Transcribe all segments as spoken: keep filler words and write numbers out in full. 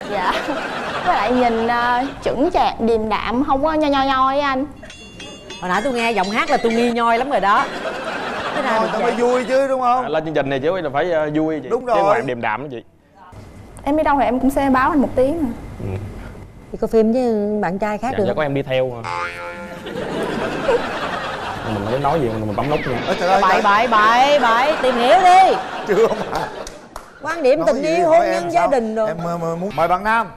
Dạ. Với lại nhìn uh, chững chạc, điềm đạm, không có nhoi nhoi nhoi anh. Hồi nãy tôi nghe giọng hát là tôi nghi nhoi lắm rồi đó. Thế nào tao mới vui chứ đúng không? À, lên chương trình này chứ là phải uh, vui chị. Đúng rồi. Chứ ngoài điềm đạm đó chị. Em đi đâu thì em cũng sẽ báo anh một tiếng à. Ừ. Đi coi phim với bạn trai khác Dạ, được. dạ có em đi theo mà. Mình không nói gì mình bấm nút nha. Bậy bậy bậy bậy tìm hiểu đi. Chưa mà. Quan điểm Nói tình gì yêu, hỏi hôn em nhân, sao? gia đình rồi. Em uh, muốn mời bạn nam.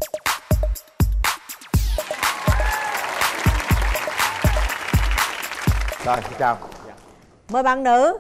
Rồi, xin chào. Mời bạn nữ.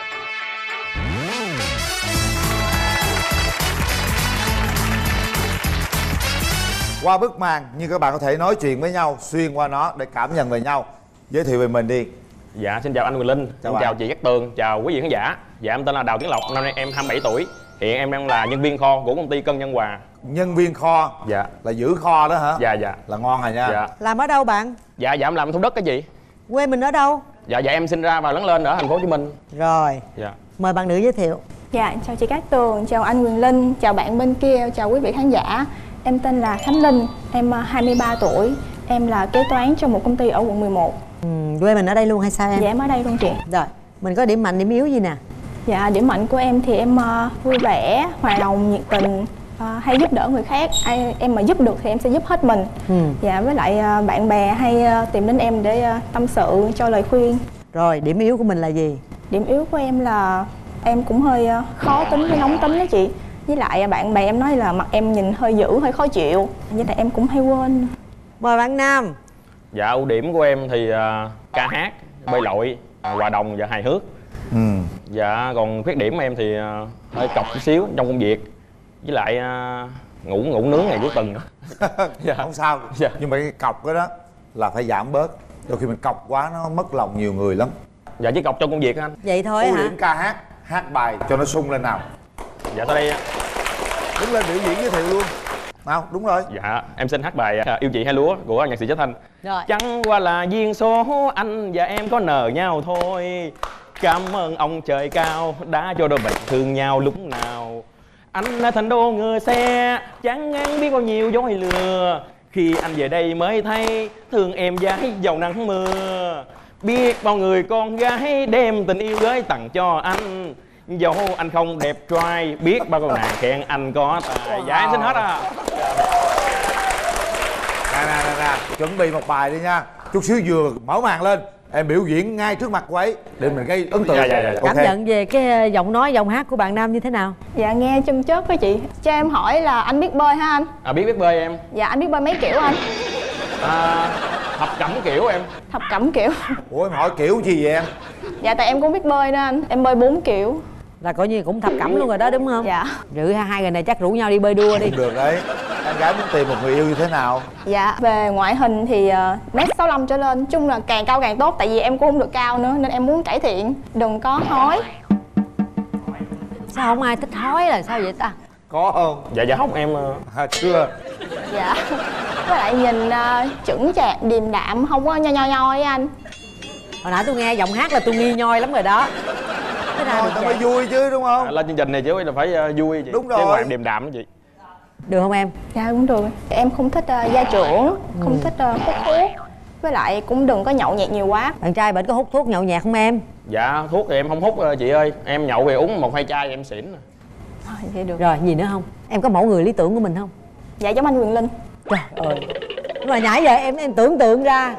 Qua bức màn nhưng các bạn có thể nói chuyện với nhau xuyên qua nó để cảm nhận về nhau. Giới thiệu về mình đi. Dạ xin chào anh Quyền Linh, chào xin bạn. chào chị Cát Tường, chào quý vị khán giả. Dạ em tên là Đào Tiến Lộc, năm nay em hai mươi bảy tuổi. Hiện em đang là nhân viên kho của công ty Cân Nhân Hòa. Nhân viên kho. Dạ. Là giữ kho đó hả? Dạ dạ. Là ngon rồi nha. Dạ. Làm ở đâu bạn? Dạ dạ em làm Thủ Đức cái chị. Quê mình ở đâu? Dạ dạ em sinh ra và lớn lên ở thành phố Hồ Chí Minh. Rồi. Dạ. Mời bạn nữ giới thiệu. Dạ, chào chị Cát Tường, chào anh Quyền Linh, chào bạn bên kia, chào quý vị khán giả. Em tên là Khánh Linh, em hai mươi ba tuổi, em là kế toán trong một công ty ở quận mười một. Ừ, quê mình ở đây luôn hay sao em? Dạ em ở đây luôn chị. Rồi, mình có điểm mạnh, điểm yếu gì nè? Dạ, điểm mạnh của em thì em uh, vui vẻ, hòa đồng, nhiệt tình, uh, hay giúp đỡ người khác. Ai, em mà giúp được thì em sẽ giúp hết mình. Ừ. Dạ, với lại uh, bạn bè hay uh, tìm đến em để uh, tâm sự, cho lời khuyên. Rồi, điểm yếu của mình là gì? Điểm yếu của em là em cũng hơi uh, khó tính với nóng tính đó chị. Với lại bạn bè em nói là mặt em nhìn hơi dữ, hơi khó chịu. Với lại em cũng hay quên. Mời bạn nam. Dạ ưu điểm của em thì uh, ca hát, bơi lội, hòa đồng và hài hước. Ừ. Dạ còn khuyết điểm của em thì uh, hơi cọc chút xíu trong công việc. Với lại uh, ngủ ngủ nướng ngày cuối tuần nữa. Dạ. Không sao. Dạ. Nhưng mà cái cọc đó, đó là phải giảm bớt. Đôi khi mình cọc quá nó mất lòng nhiều người lắm. Dạ chỉ cọc trong công việc anh. Vậy thôi Ưu hả? điểm ca hát, hát bài cho nó sung lên nào. Dạ tới đây. Đứng lên biểu diễn giới thiệu luôn. Nào, đúng rồi. Dạ em xin hát bài uh, Yêu Chị Hai Lúa của nhạc sĩ Trấn Thành. Rồi. Chẳng qua là duyên số anh và em có nợ nhau thôi. Cảm ơn ông trời cao đã cho đôi bạn thương nhau lúc nào. Anh là thành đô người xe, chẳng ngán biết bao nhiêu dối lừa. Khi anh về đây mới thấy thương em gái giàu nắng mưa. Biết bao người con gái đem tình yêu gửi tặng cho anh. Dẫu anh không đẹp trai, biết bao con nàng khen anh có tài. Dạ em xin hết à. Nè nè nè nè, chuẩn bị một bài đi nha. Chút xíu vừa mở màn lên, em biểu diễn ngay trước mặt cô ấy để mình gây ấn tượng. Dạ, dạ, dạ. Ok. Cảm nhận về cái giọng nói, giọng hát của bạn nam như thế nào? Dạ nghe chân chớp với chị. Cho em hỏi là anh biết bơi hả anh? À biết biết bơi em. Dạ anh biết bơi mấy kiểu anh? À, thập cẩm kiểu em. Thập cẩm kiểu. Ủa em hỏi kiểu gì vậy em? Dạ tại em cũng biết bơi đó anh. Em bơi bốn kiểu. Là coi như cũng thập cẩm luôn rồi đó đúng không? Dạ. Rự hai người này chắc rủ nhau đi bơi đua đi. Cũng được đấy. Em gái muốn tìm một người yêu như thế nào? Dạ về ngoại hình thì uh, mét sáu lăm trở lên. Chung là càng cao càng tốt. Tại vì em cũng không được cao nữa nên em muốn cải thiện. Đừng có hói. Sao không ai thích hói là sao vậy ta? Có không? Dạ dạ không em. À, chưa. Dạ. Với lại nhìn uh, chững chạc, điềm đạm, không có nhoi nhoi nhoi với anh. Hồi nãy tôi nghe giọng hát là tôi nghi nhoi lắm rồi đó. Thế nào Rồi được tao vậy? mới vui chứ đúng không? À, lên chương trình này chứ là phải uh, vui chị. Đúng Chứ rồi. ngoài điềm đạm đó chị. Được không em? Dạ cũng được. Em không thích uh, gia trưởng, không Ừ. thích uh, hút thuốc. Với lại cũng đừng có nhậu nhẹt nhiều quá. Bạn trai bệnh có hút thuốc nhậu nhẹt không em? Dạ thuốc thì em không hút uh, chị ơi. Em nhậu về uống một hai chai em xỉn rồi. Thôi vậy được. Rồi gì nữa không? Em có mẫu người lý tưởng của mình không? Dạ giống anh Quyền Linh. Trời ơi. Nhưng mà nhảy giờ em em tưởng tượng ra.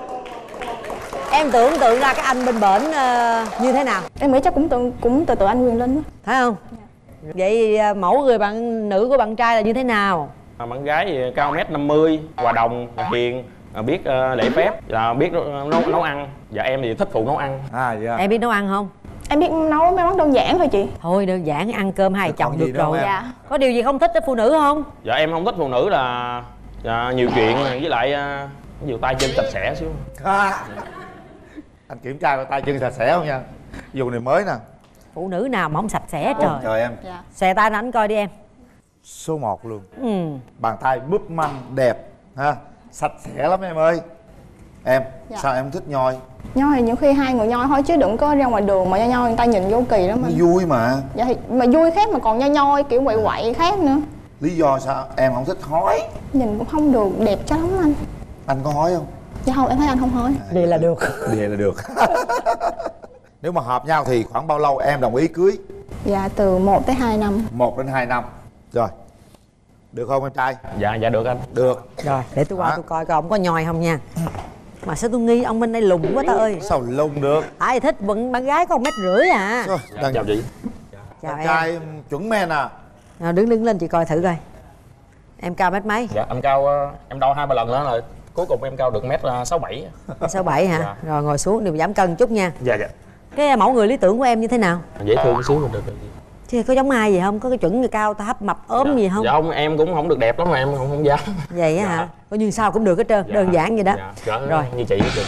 Em tưởng tượng ra cái anh bên bển uh, như thế nào? Em nghĩ chắc cũng tự, cũng từ từ anh Quyền Linh đó. Thấy không? Vậy uh, mẫu người bạn nữ của bạn trai là như thế nào? À, bạn gái thì cao mét năm mươi, hòa đồng, hiền, à, biết uh, lễ phép, và biết uh, nấu nấu ăn. Dạ em thì thích phụ nấu ăn. À dạ. Em biết nấu ăn không? Em biết nấu mấy món đơn giản thôi chị. Thôi đơn giản ăn cơm hai Còn chồng gì được nữa không rồi. em? Dạ. Có điều gì không thích với phụ nữ không? Dạ em không thích phụ nữ là à, nhiều chuyện với lại uh, nhiều tay chân sạch sẽ xíu. À. Anh kiểm tra coi tay chân sạch sẽ không nha. Dùng này mới nè. Phụ nữ nào mà không sạch sẽ trời. Trời em. Dạ. Xòe tay ảnh coi đi em. Số một luôn. Ừ. Bàn tay búp măng đẹp ha. Sạch sẽ lắm em ơi. Em, Dạ. sao em thích nhoi? Nhoi thì nhiều khi hai người nhoi thôi chứ đừng có ra ngoài đường mà nhoi nhoi người ta nhìn vô kỳ lắm Nó anh. vui mà. Dạ thì mà vui khác mà còn nhoi nhoi kiểu quậy quậy khác nữa. Lý do sao em không thích hói? Nhìn cũng không được đẹp cho lắm anh. Anh có hói không? Dạ không, em thấy anh không hói. Vậy là được. Vậy là được. Nếu mà hợp nhau thì khoảng bao lâu em đồng ý cưới? Dạ từ một tới hai năm. Một đến hai năm. Rồi. Được không em trai? Dạ dạ được anh. Được. Rồi để tôi qua Hả? tôi coi coi ông có nhoi không nha. Mà sao tôi nghi ông bên đây lùn quá ta ơi. Sao lung được? Ai thích bận bạn gái có một mét rưỡi à. Rồi, Dạ, chào chị. Chào em em. trai chuẩn men à? À, đứng đứng lên chị coi thử coi. Em cao mét mấy? Dạ em cao ờ, em đo hai ba lần nữa rồi. Cuối cùng em cao được mét sáu bảy. Sáu bảy hả? Dạ. Rồi ngồi xuống đừng giảm cân chút nha. Dạ dạ. Cái mẫu người lý tưởng của em như thế nào? Dễ thương xíu được được. Chứ có giống ai gì không? Có cái chuẩn người cao thấp mập ốm Dạ. gì không? Dạ không, em cũng không được đẹp lắm mà em không không dám. Vậy á Dạ. hả? Coi như sao cũng được hết trơn, Dạ. đơn giản vậy đó. Dạ. Cỡ Rồi. như chị được.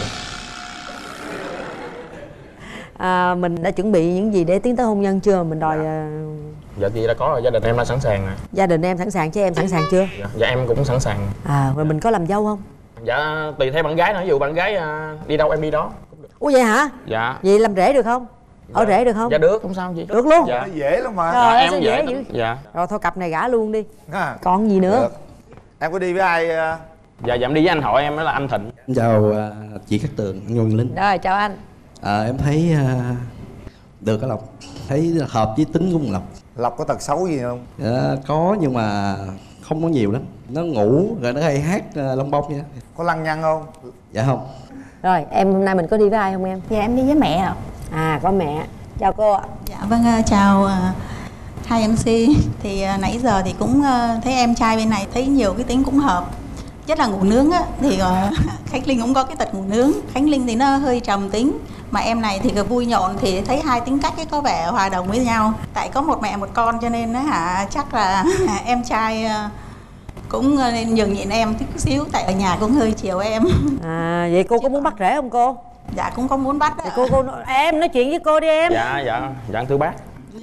À, mình đã chuẩn bị những gì để tiến tới hôn nhân chưa? Mình đòi à, Dạ chị đã có rồi, gia đình em đã sẵn sàng rồi. gia đình em sẵn sàng chứ em sẵn sàng chưa? Dạ, dạ em cũng sẵn sàng. À, rồi mình có làm dâu không? Dạ tùy theo bạn gái nữa, ví dụ bạn gái à, đi đâu em đi đó. Ủa vậy hả? Dạ. Vậy làm rể được không? Ở rể được không? Dạ được, không sao chị. Được luôn. Dạ. Nó dễ lắm mà. Trời Dạ, ơi, em sao dễ dễ lắm. dữ. Dạ. Rồi thôi cặp này gả luôn đi. À, Còn gì nữa? được. Em có đi với ai? à? Dạ dạ em đi với anh họ em đó là anh Thịnh. Xin chào à, chị Cát Tường, anh Nguyễn Linh. Rồi chào anh. À, em thấy à, được á Lộc, thấy hợp với tính của con Lộc. Lộc có tật xấu gì không? Dạ, có nhưng mà không có nhiều lắm. Nó ngủ rồi nó hay hát à, lông bông vậy. Có lăng nhăng không? Dạ không. Rồi em hôm nay mình có đi với ai không em? Dạ em đi với mẹ ạ. À có mẹ. Chào cô ạ. Dạ vâng, ờ, chào ờ, hai em xê. Thì ờ, nãy giờ thì cũng ờ, thấy em trai bên này thấy nhiều cái tính cũng hợp. Nhất là ngủ nướng á, thì ờ, Khánh Linh cũng có cái tật ngủ nướng. Khánh Linh thì nó hơi trầm tính, mà em này thì vui nhộn, thì thấy hai tính cách ấy có vẻ hòa đồng với nhau. Tại có một mẹ một con cho nên á hả, chắc là em trai ờ, cũng ờ, nên nhường nhịn em chút xíu, tại ở nhà cũng hơi chiều em. À vậy cô có muốn bắt rể không cô? Dạ cũng có muốn bắt Thì đó. cô cô em nói chuyện với cô đi em. Dạ dạ dạ thưa bác.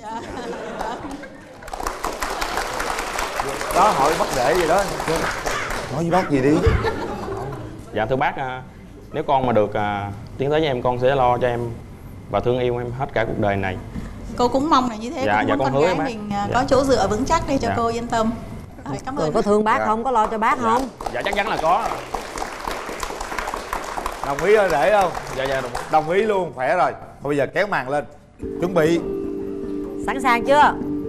Đó hỏi bắt rễ gì đó. Nói với bác gì đi. Dạ thưa bác, à, nếu con mà được à, tiến tới với em, con sẽ lo cho em và thương yêu em hết cả cuộc đời này. Cô cũng mong là như thế, Dạ, cũng dạ, muốn con con hứa gái bác. mình ờ, Dạ. có chỗ dựa vững chắc để cho Dạ. cô yên tâm. Rồi, cảm Rồi ơn. có thương bác Dạ. không? Có lo cho bác không? Dạ chắc chắn là có. Đồng ý ở rể không? Dạ dạ đồng ý. Đồng ý luôn, khỏe rồi. Thôi bây giờ kéo màn lên. Chuẩn bị Sẵn sàng chưa?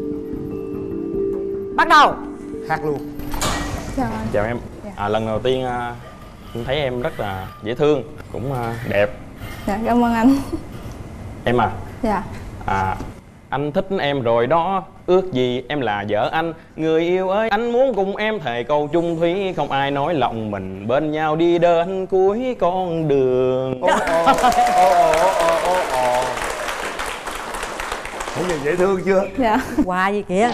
Bắt đầu. hát luôn. Rồi. Chào em. À, lần đầu tiên à, em thấy em rất là dễ thương, cũng à, đẹp. Dạ cảm ơn anh. Em à, Dạ. à anh thích em rồi đó, ước gì em là vợ anh. Người yêu ơi, anh muốn cùng em thề câu chung thủy, không ai nói lòng mình, bên nhau đi đến cuối con đường. Ô ô ô ô ô ô ô. Bây giờ dễ thương chưa? Dạ. Quà gì kìa.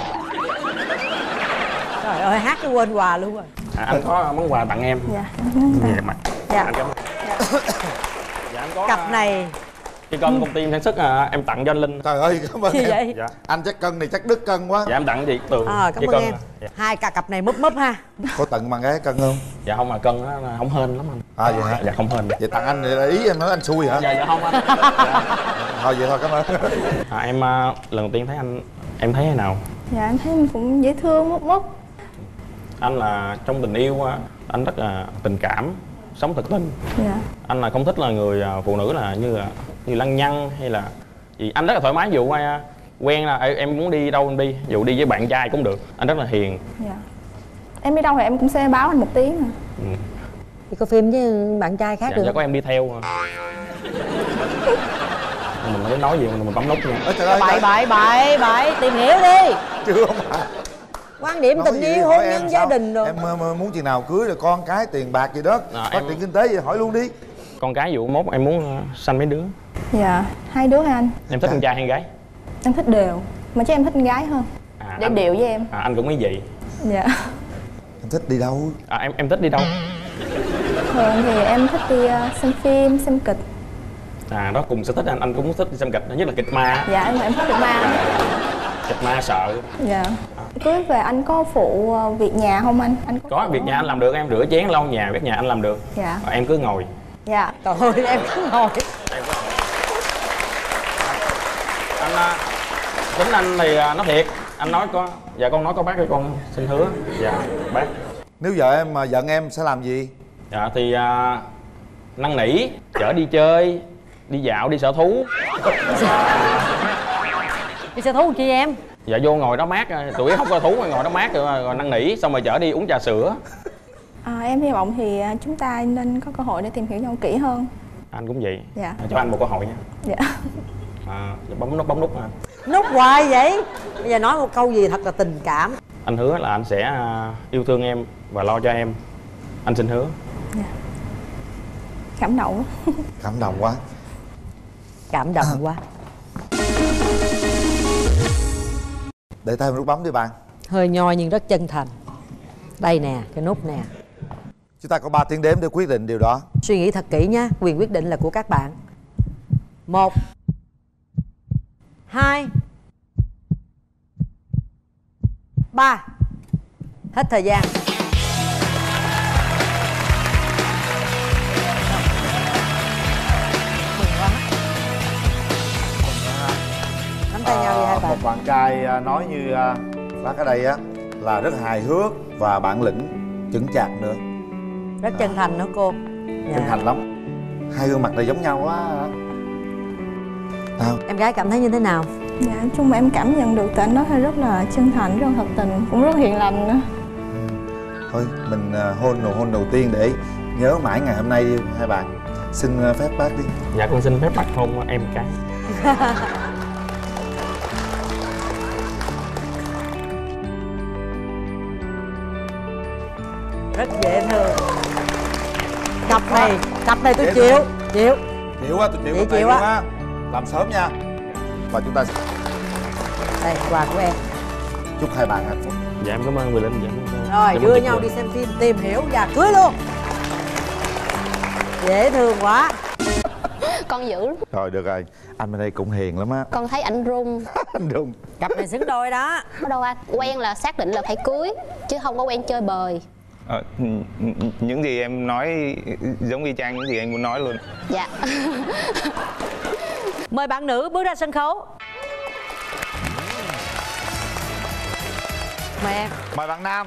Trời ơi hát cái quên quà luôn rồi. À, anh có món quà tặng em. Dạ. Dạ mặt. Dạ. Anh cảm ơn. Dạ anh có Cặp à, này cái cân công ty em sản xuất à, em tặng cho anh Linh. Trời ơi cảm ơn gì em. vậy? Dạ. Anh chắc cân này chắc đứt cân quá. Dạ em tặng chị Tường. À, cảm cái ơn cân em. à. Dạ. Hai cặp cặp này múp múp ha. Có tặng bạn gái cân không? Dạ không mà cân nó là không hên lắm anh. À vậy hả? Dạ không hên. Vậy tặng anh thì ý em nói anh xui hả? Dạ dạ không anh. Dạ. Thôi vậy thôi cảm ơn. À, em à, lần đầu tiên thấy anh em thấy thế nào? Dạ em thấy anh cũng dễ thương mút mút. Anh là trong tình yêu á, anh rất là tình cảm, sống thực tình. Dạ. Anh là không thích là người à, phụ nữ là như là như lăng nhăng hay là gì. Anh rất là thoải mái, ví dụ à, quen là "Ê, em muốn đi đâu em đi, ví dụ đi với bạn trai cũng được. Anh rất là hiền. Dạ. Em đi đâu thì em cũng sẽ báo anh một tiếng à. Ừ. Đi coi phim với bạn trai khác Dạ, được dạ không? có em đi theo mà. Mình không nói gì mình bấm nút nha. Ôi trời ơi. Bậy bậy bậy bậy tìm hiểu đi. Chưa mà. Quan điểm Nói tình gì yêu hỏi hôn em nhân gia sao? đình rồi. Em ờ, muốn chừng nào cưới rồi con cái tiền bạc gì đó. À, Phát em- triển kinh tế gì hỏi luôn đi. Con cái ví dụ mốt em muốn à, sanh mấy đứa. Dạ. Hai đứa hả anh? Em thích Dạ. con trai hay con gái? Em thích đều. Mà chắc em thích con gái hơn. À, Để anh, đều với em. à, anh cũng nghĩ vậy. Dạ. Em thích đi đâu? À, em em thích đi đâu? Thường thì em thích đi uh, xem phim, xem kịch. À đó cùng sở thích anh, anh cũng thích đi xem kịch, nhất là kịch ma. Dạ em em thích kịch ma. Kịch ma sợ. Dạ. Cưới về anh có phụ uh, việc nhà không anh? Anh có, Có phụ việc không? nhà anh làm được, em rửa chén lau nhà, việc nhà anh làm được. Dạ. Và em cứ ngồi. Dạ. Trời ơi em cứ ngồi. Anh à, tính anh thì à, nói thiệt, Anh nói có, dạ con nói có bác, con xin hứa. Dạ bác. Nếu vợ em mà giận em sẽ làm gì? Dạ thì à, năn nỉ, chở đi chơi, đi dạo, đi sở thú. Đi sở thú chi em? Dạ vô ngồi đó mát, tụi không có thú ngồi đó mát rồi, rồi năn nỉ xong rồi chở đi uống trà sữa. À, em hy vọng thì chúng ta nên có cơ hội để tìm hiểu nhau kỹ hơn. Anh cũng vậy. Dạ. Cho anh một cơ hội nha. Dạ. À, bấm nút bấm nút ha. Nút hoài vậy. Bây giờ nói một câu gì thật là tình cảm. Anh hứa là anh sẽ yêu thương em và lo cho em. Anh xin hứa. Dạ. Cảm động. Cảm động quá. Cảm động quá. Để tay vào nút bấm đi bạn. Hơi nhoi nhưng rất chân thành. Đây nè, cái nút nè. Chúng ta có ba tiếng đếm để quyết định điều đó. Suy nghĩ thật kỹ nha, quyền quyết định là của các bạn. Một, hai, ba. Hết thời gian. Mừng quá. Nắm tay nhau đi hai À, bạn. một bạn trai à, nói như à, bác ở đây á là rất hài hước và bản lĩnh, chững chạc nữa. Rất chân thành nữa cô. Chân thành lắm. Hai gương mặt này giống nhau quá. Nào. Em gái cảm thấy như thế nào? Dạ, nói chung mà em cảm nhận được từ anh đó rất là chân thành, rất là thật tình, cũng rất hiền lành nữa. Thôi mình à, hôn nụ hôn đầu tiên để nhớ mãi ngày hôm nay đi hai bạn. Xin à, phép bác đi. Dạ con xin phép bác hôn em một cái. Rất dễ thương. Cặp này, cặp này tôi chịu. Chịu. Chịu quá, tôi chịu Vậy cặp này chịu luôn á. á. Làm sớm nha. Và chúng ta sẽ Đây, quà của em. chúc hai bạn hạnh phúc. Dạ em cảm ơn Quyền Linh. Dạ, em cảm ơn. Rồi, Dạ, đưa em nhau chúc đi xem phim, tìm hiểu và cưới luôn. Dễ thương quá. Con giữ. Rồi được rồi. Anh bên đây cũng hiền lắm á. Con thấy ảnh run. Anh đừng. Cặp này xứng đôi đó. Bắt đâu anh? Quen là xác định là phải cưới, chứ không có quen chơi bời. Ờ, những gì em nói giống y chang những gì anh muốn nói luôn. Dạ. Mời bạn nữ bước ra sân khấu. Mời em. Mời bạn nam.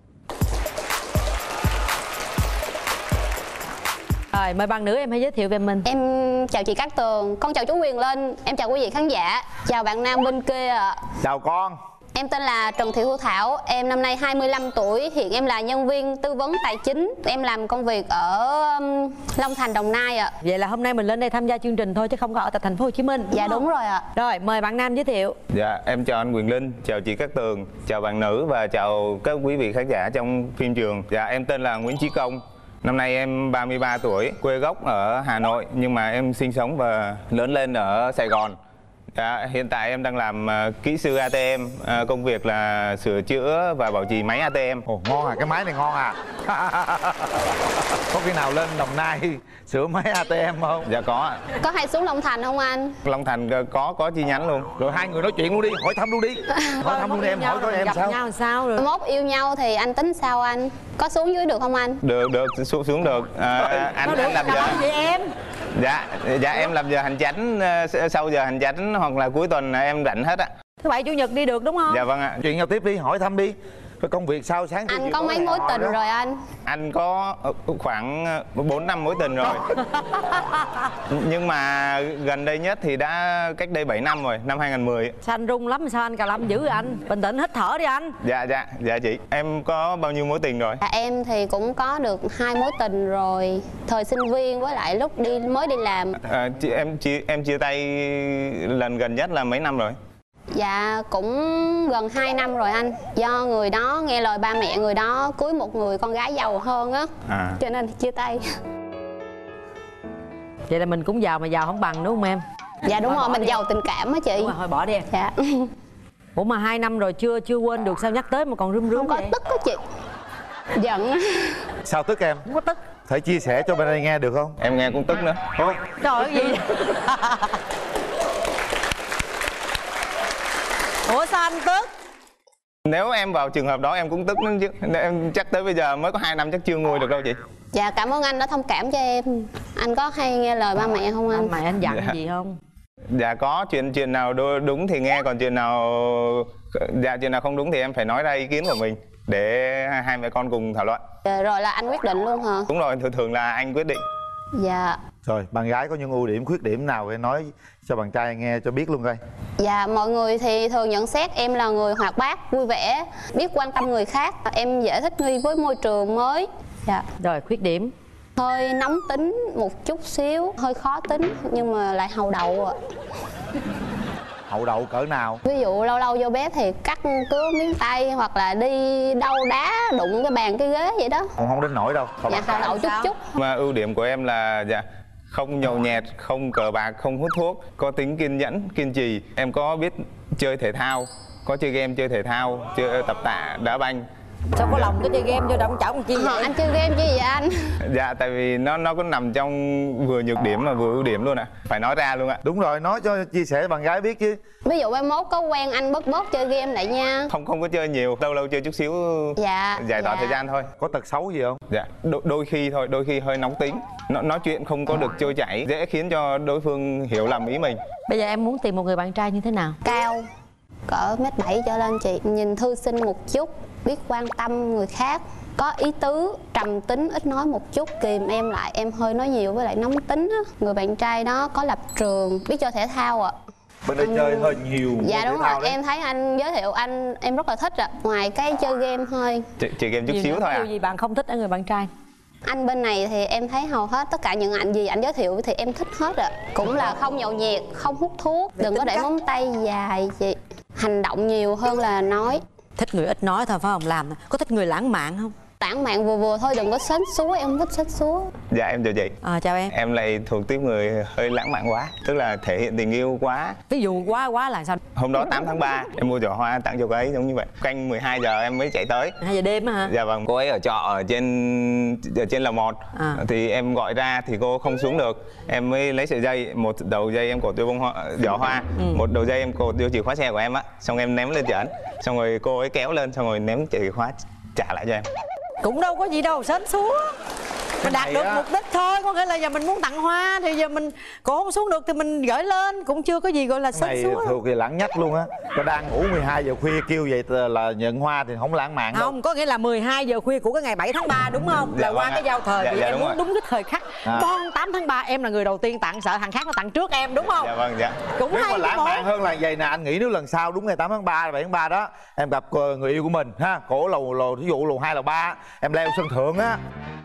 Rồi, mời bạn nữ em hãy giới thiệu về mình. Em chào chị Cát Tường, con chào chú Quyền Linh, em chào quý vị khán giả, chào bạn nam bên kia ạ. Chào con. Em tên là Trần Thị Thu Thảo, em năm nay hai mươi lăm tuổi, hiện em là nhân viên tư vấn tài chính. Em làm công việc ở um, Long Thành, Đồng Nai ạ. Vậy là hôm nay mình lên đây tham gia chương trình thôi chứ không có ở tại thành phố Hồ Chí Minh. Dạ đúng rồi ạ. Rồi, mời bạn nam giới thiệu. Dạ, em chào anh Quyền Linh, chào chị Cát Tường, chào bạn nữ và chào các quý vị khán giả trong phim trường. Dạ, em tên là Nguyễn Chí Công. Năm nay em ba mươi ba tuổi, quê gốc ở Hà Nội nhưng mà em sinh sống và lớn lên ở Sài Gòn. Dạ, hiện tại em đang làm uh, kỹ sư a tê em, uh, công việc là sửa chữa và bảo trì máy a tê em. Ồ, ngon à, cái máy này ngon à. Có khi nào lên Đồng Nai sửa máy a tê em không? Dạ có ạ. Có hay xuống Long Thành không anh? Long Thành có có chi nhánh luôn. Rồi hai người nói chuyện luôn đi, hỏi thăm luôn đi. Hỏi thăm luôn đi em, hỏi coi em gặp sao. nhau làm sao rồi. Mốt yêu nhau thì anh tính sao anh? Có xuống dưới được không anh? Được, được, xuống xuống được. À, anh, Nó được anh làm làm giờ. gì em? Dạ, dạ em làm giờ hành chánh, sau giờ hành chánh hoặc là cuối tuần em rảnh hết á. Thứ bảy chủ nhật đi được đúng không? Dạ vâng ạ. Chuyện nhau tiếp đi, hỏi thăm đi. Rồi công việc sao sáng Anh có mấy mối tình rồi anh? Anh có khoảng bốn năm mối tình rồi. Nhưng mà gần đây nhất thì đã cách đây bảy năm rồi, năm hai nghìn mười. Sao anh run lắm, sao anh cà lâm dữ anh? Bình tĩnh hít thở đi anh. Dạ, dạ, dạ chị. Em có bao nhiêu mối tình rồi? À, em thì cũng có được hai mối tình rồi. Thời sinh viên với lại lúc đi mới đi làm. À, chị, em, chị, em chia tay lần gần nhất là mấy năm rồi? Dạ cũng gần hai năm rồi anh. Do người đó nghe lời ba mẹ người đó cưới một người con gái giàu hơn á. À. Cho nên chia tay. Vậy là mình cũng giàu mà giàu không bằng đúng không em? Dạ đúng rồi, mình giàu tình cảm á chị. Đúng rồi, thôi bỏ đi em. Dạ. Ủa mà hai năm rồi chưa chưa quên được sao nhắc tới mà còn run run Không có vậy? tức á chị. Giận. Sao tức em? Không có tức. Thể chia sẻ cho bên đây nghe được không? Em nghe cũng tức nữa. Ủa? Trời ơi cái gì vậy? Ủa sao anh tức? Nếu em vào trường hợp đó em cũng tức lắm chứ. Em chắc tới bây giờ mới có hai năm chắc chưa nguôi được đâu chị. Dạ cảm ơn anh đã thông cảm cho em. Anh có hay nghe lời ba mẹ không anh? Ba mẹ anh dặn Dạ. gì không? Dạ có, chuyện chuyện nào đúng thì nghe, còn chuyện nào Dạ, chuyện nào không đúng thì em phải nói ra ý kiến của mình để hai mẹ con cùng thảo luận. Rồi là anh quyết định luôn hả? Đúng rồi, thường thường là anh quyết định. Dạ. Rồi, bạn gái có những ưu điểm, khuyết điểm nào để nói cho bạn trai nghe cho biết luôn coi. Dạ, mọi người thì thường nhận xét em là người hoạt bát, vui vẻ, biết quan tâm người khác. Em dễ thích nghi với môi trường mới. Dạ. Rồi, khuyết điểm? Hơi nóng tính một chút xíu, hơi khó tính nhưng mà lại hậu đậu ạ. Hậu đậu cỡ nào? Ví dụ lâu lâu vô bếp thì cắt cứa miếng tay hoặc là đi đâu đá đụng cái bàn cái ghế vậy đó. Không, không đến nỗi đâu. Dạ, hậu đậu chút chút. Mà ưu điểm của em là dạ không nhậu nhẹt, không cờ bạc, không hút thuốc, có tính kiên nhẫn, kiên trì. Em có biết chơi thể thao, có chơi game, chơi thể thao, chơi tập tạ, đá banh. Sao có lòng cái chơi game vô động chảo chi vậy? Anh chơi game chứ gì anh? Dạ, tại vì nó nó có nằm trong vừa nhược điểm mà vừa ưu điểm luôn ạ. À. Phải nói ra luôn ạ. À. Đúng rồi, nói cho chia sẻ bạn gái biết chứ. Ví dụ mai mốt có quen anh bớt bớt chơi game lại nha. Không không có chơi nhiều, lâu lâu chơi chút xíu. Dạ. Giải tỏa dạ. thời gian thôi. Có tật xấu gì không? Dạ, đôi, đôi khi thôi, đôi khi hơi nóng tính. Nó, nói chuyện không có được trôi chảy, dễ khiến cho đối phương hiểu lầm ý mình. Bây giờ em muốn tìm một người bạn trai như thế nào? Cao, cỡ mét bảy trở lên chị. Nhìn thư sinh một chút, biết quan tâm người khác, có ý tứ, trầm tính, ít nói một chút, kìm em lại, em hơi nói nhiều với lại nóng tính á. Người bạn trai đó có lập trường, biết chơi thể thao ạ. À. Bên đây chơi hơi nhiều. Dạ đúng rồi, em thấy anh giới thiệu anh em rất là thích ạ. À. Ngoài cái chơi game thôi. Ch chơi game chút Điều xíu thôi à. Điều gì bạn không thích ở người bạn trai? Anh bên này thì em thấy hầu hết tất cả những ảnh gì anh giới thiệu thì em thích hết ạ. À. Cũng là không nhậu nhẹt, không hút thuốc, Về đừng có để cách. móng tay dài chị. Hành động nhiều hơn là nói. Thích người ít nói thôi phải không? Làm có thích người lãng mạn không? Lãng mạn vừa vừa thôi, đừng có sến súa, em không thích sến súa. Dạ em chào chị. À, chào em. Em lại thuộc tiếp người hơi lãng mạn quá, tức là thể hiện tình yêu quá. Ví dụ quá quá là sao? Hôm đó tám tháng ba em mua giỏ hoa tặng cho cô ấy giống như vậy. Canh mười hai giờ em mới chạy tới. hai giờ đêm á hả? Dạ vâng, cô ấy ở trọ ở trên ở trên lầu một. À. Thì em gọi ra thì cô không xuống được. Em mới lấy sợi dây, một đầu dây em cột vô bông hoa, giỏ hoa, ừ. một đầu dây em cột vô chìa khóa xe của em á, xong em ném lên trển. Xong rồi cô ấy kéo lên xong rồi ném chìa khóa trả lại cho em. Cũng đâu có gì đâu, sến súa. Mình đạt được mục đích thôi, có nghĩa là giờ mình muốn tặng hoa thì giờ mình cổ không xuống được thì mình gửi lên, cũng chưa có gì gọi là sến súa. Này thuộc về lãng nhất luôn á. Có đang ngủ mười hai giờ khuya kêu vậy là nhận hoa thì không lãng mạn đâu. Không, có nghĩa là mười hai giờ khuya của cái ngày bảy tháng ba đúng không? Dạ, là qua vâng cái giao thời dạ, thì dạ, em đúng muốn rồi. đúng cái thời khắc. À. Con tám tháng ba em là người đầu tiên tặng, sợ thằng khác nó tặng trước em đúng không? Dạ vâng, dạ. Cũng nếu hay mà lãng mạn hơn là vậy nè, anh nghĩ nếu lần sau đúng ngày tám tháng ba, bảy tháng ba đó em gặp người yêu của mình ha, cổ lầu lầu thí dụ lầu hai lầu ba, em leo sân thượng á,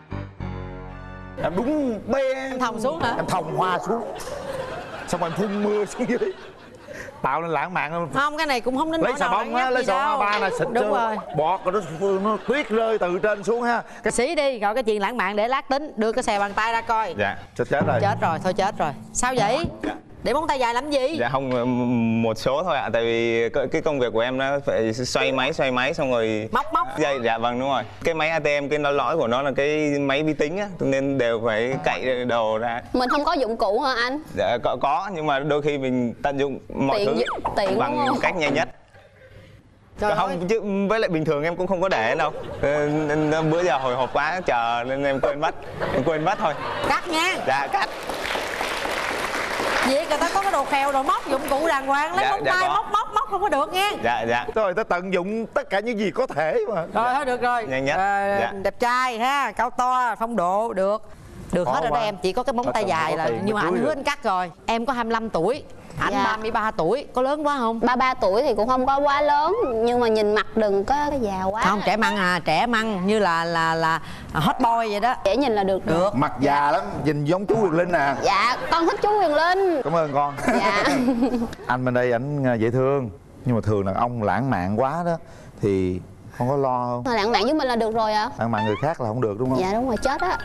em đúng bê em thòng xuống hả? Em thòng hoa xuống, xong rồi em phun mưa xuống dưới, tạo nên lãng mạn. Không, cái này cũng không đến lấy xà bông á, lấy xà hoa ba là xịt đúng rồi, bọt rồi nó, nó tuyết rơi từ trên xuống ha. Cái xí đi, rồi cái chuyện lãng mạn để lát tính, đưa cái xè bàn tay ra coi. Dạ. Chết chết rồi. Chết rồi, thôi chết rồi. Sao vậy? Dạ. Để móng tay dài làm gì? Dạ không, một số thôi ạ. À, tại vì cái công việc của em nó phải xoay máy, xoay máy xong rồi móc móc dây. Dạ vâng đúng rồi. Cái máy a tê em, cái nó lõi của nó là cái máy vi tính á, nên đều phải cậy đồ ra. Mình không có dụng cụ hả anh? Dạ có, có nhưng mà đôi khi mình tận dụng mọi tiện, thứ tiện bằng cách nhanh nhất. Trời không ơi. Chứ với lại bình thường em cũng không có để đâu. Nên bữa giờ hồi hộp quá chờ nên em quên mất. Em quên mất thôi. Cắt nha. Dạ cắt. Vậy người ta có cái đồ khèo, đồ móc dụng cụ đàng hoàng, lấy dạ, móng dạ tay có. móc móc móc không có được nha. Dạ dạ. Rồi ta tận dụng tất cả những gì có thể mà. Rồi thôi được rồi. Nhanh nhất. À, dạ. Đẹp trai ha, cao to, phong độ được. Được Có hết rồi đó mà. em, chỉ có cái móng Có tay cần dài có là, tiền nhưng mà mới anh cưới hứa được. anh cắt rồi. Em có hai mươi lăm tuổi, anh Dạ. ba mươi ba tuổi, có lớn quá không? ba mươi ba tuổi thì cũng không có quá lớn, nhưng mà nhìn mặt đừng có già quá. Không, trẻ măng à, trẻ măng như là là là hot boy vậy đó. Dễ nhìn là được. Được. Mặt già lắm, nhìn giống chú Huyền Linh nè. Dạ, con thích chú Huyền Linh. Cảm ơn con. Dạ. Anh bên đây ảnh dễ thương, nhưng mà thường đàn ông lãng mạn quá đó thì không có lo không? Mà lãng mạn với mình là được rồi ạ. À? Lãng mạn người khác là không được đúng không? Dạ đúng rồi, chết á.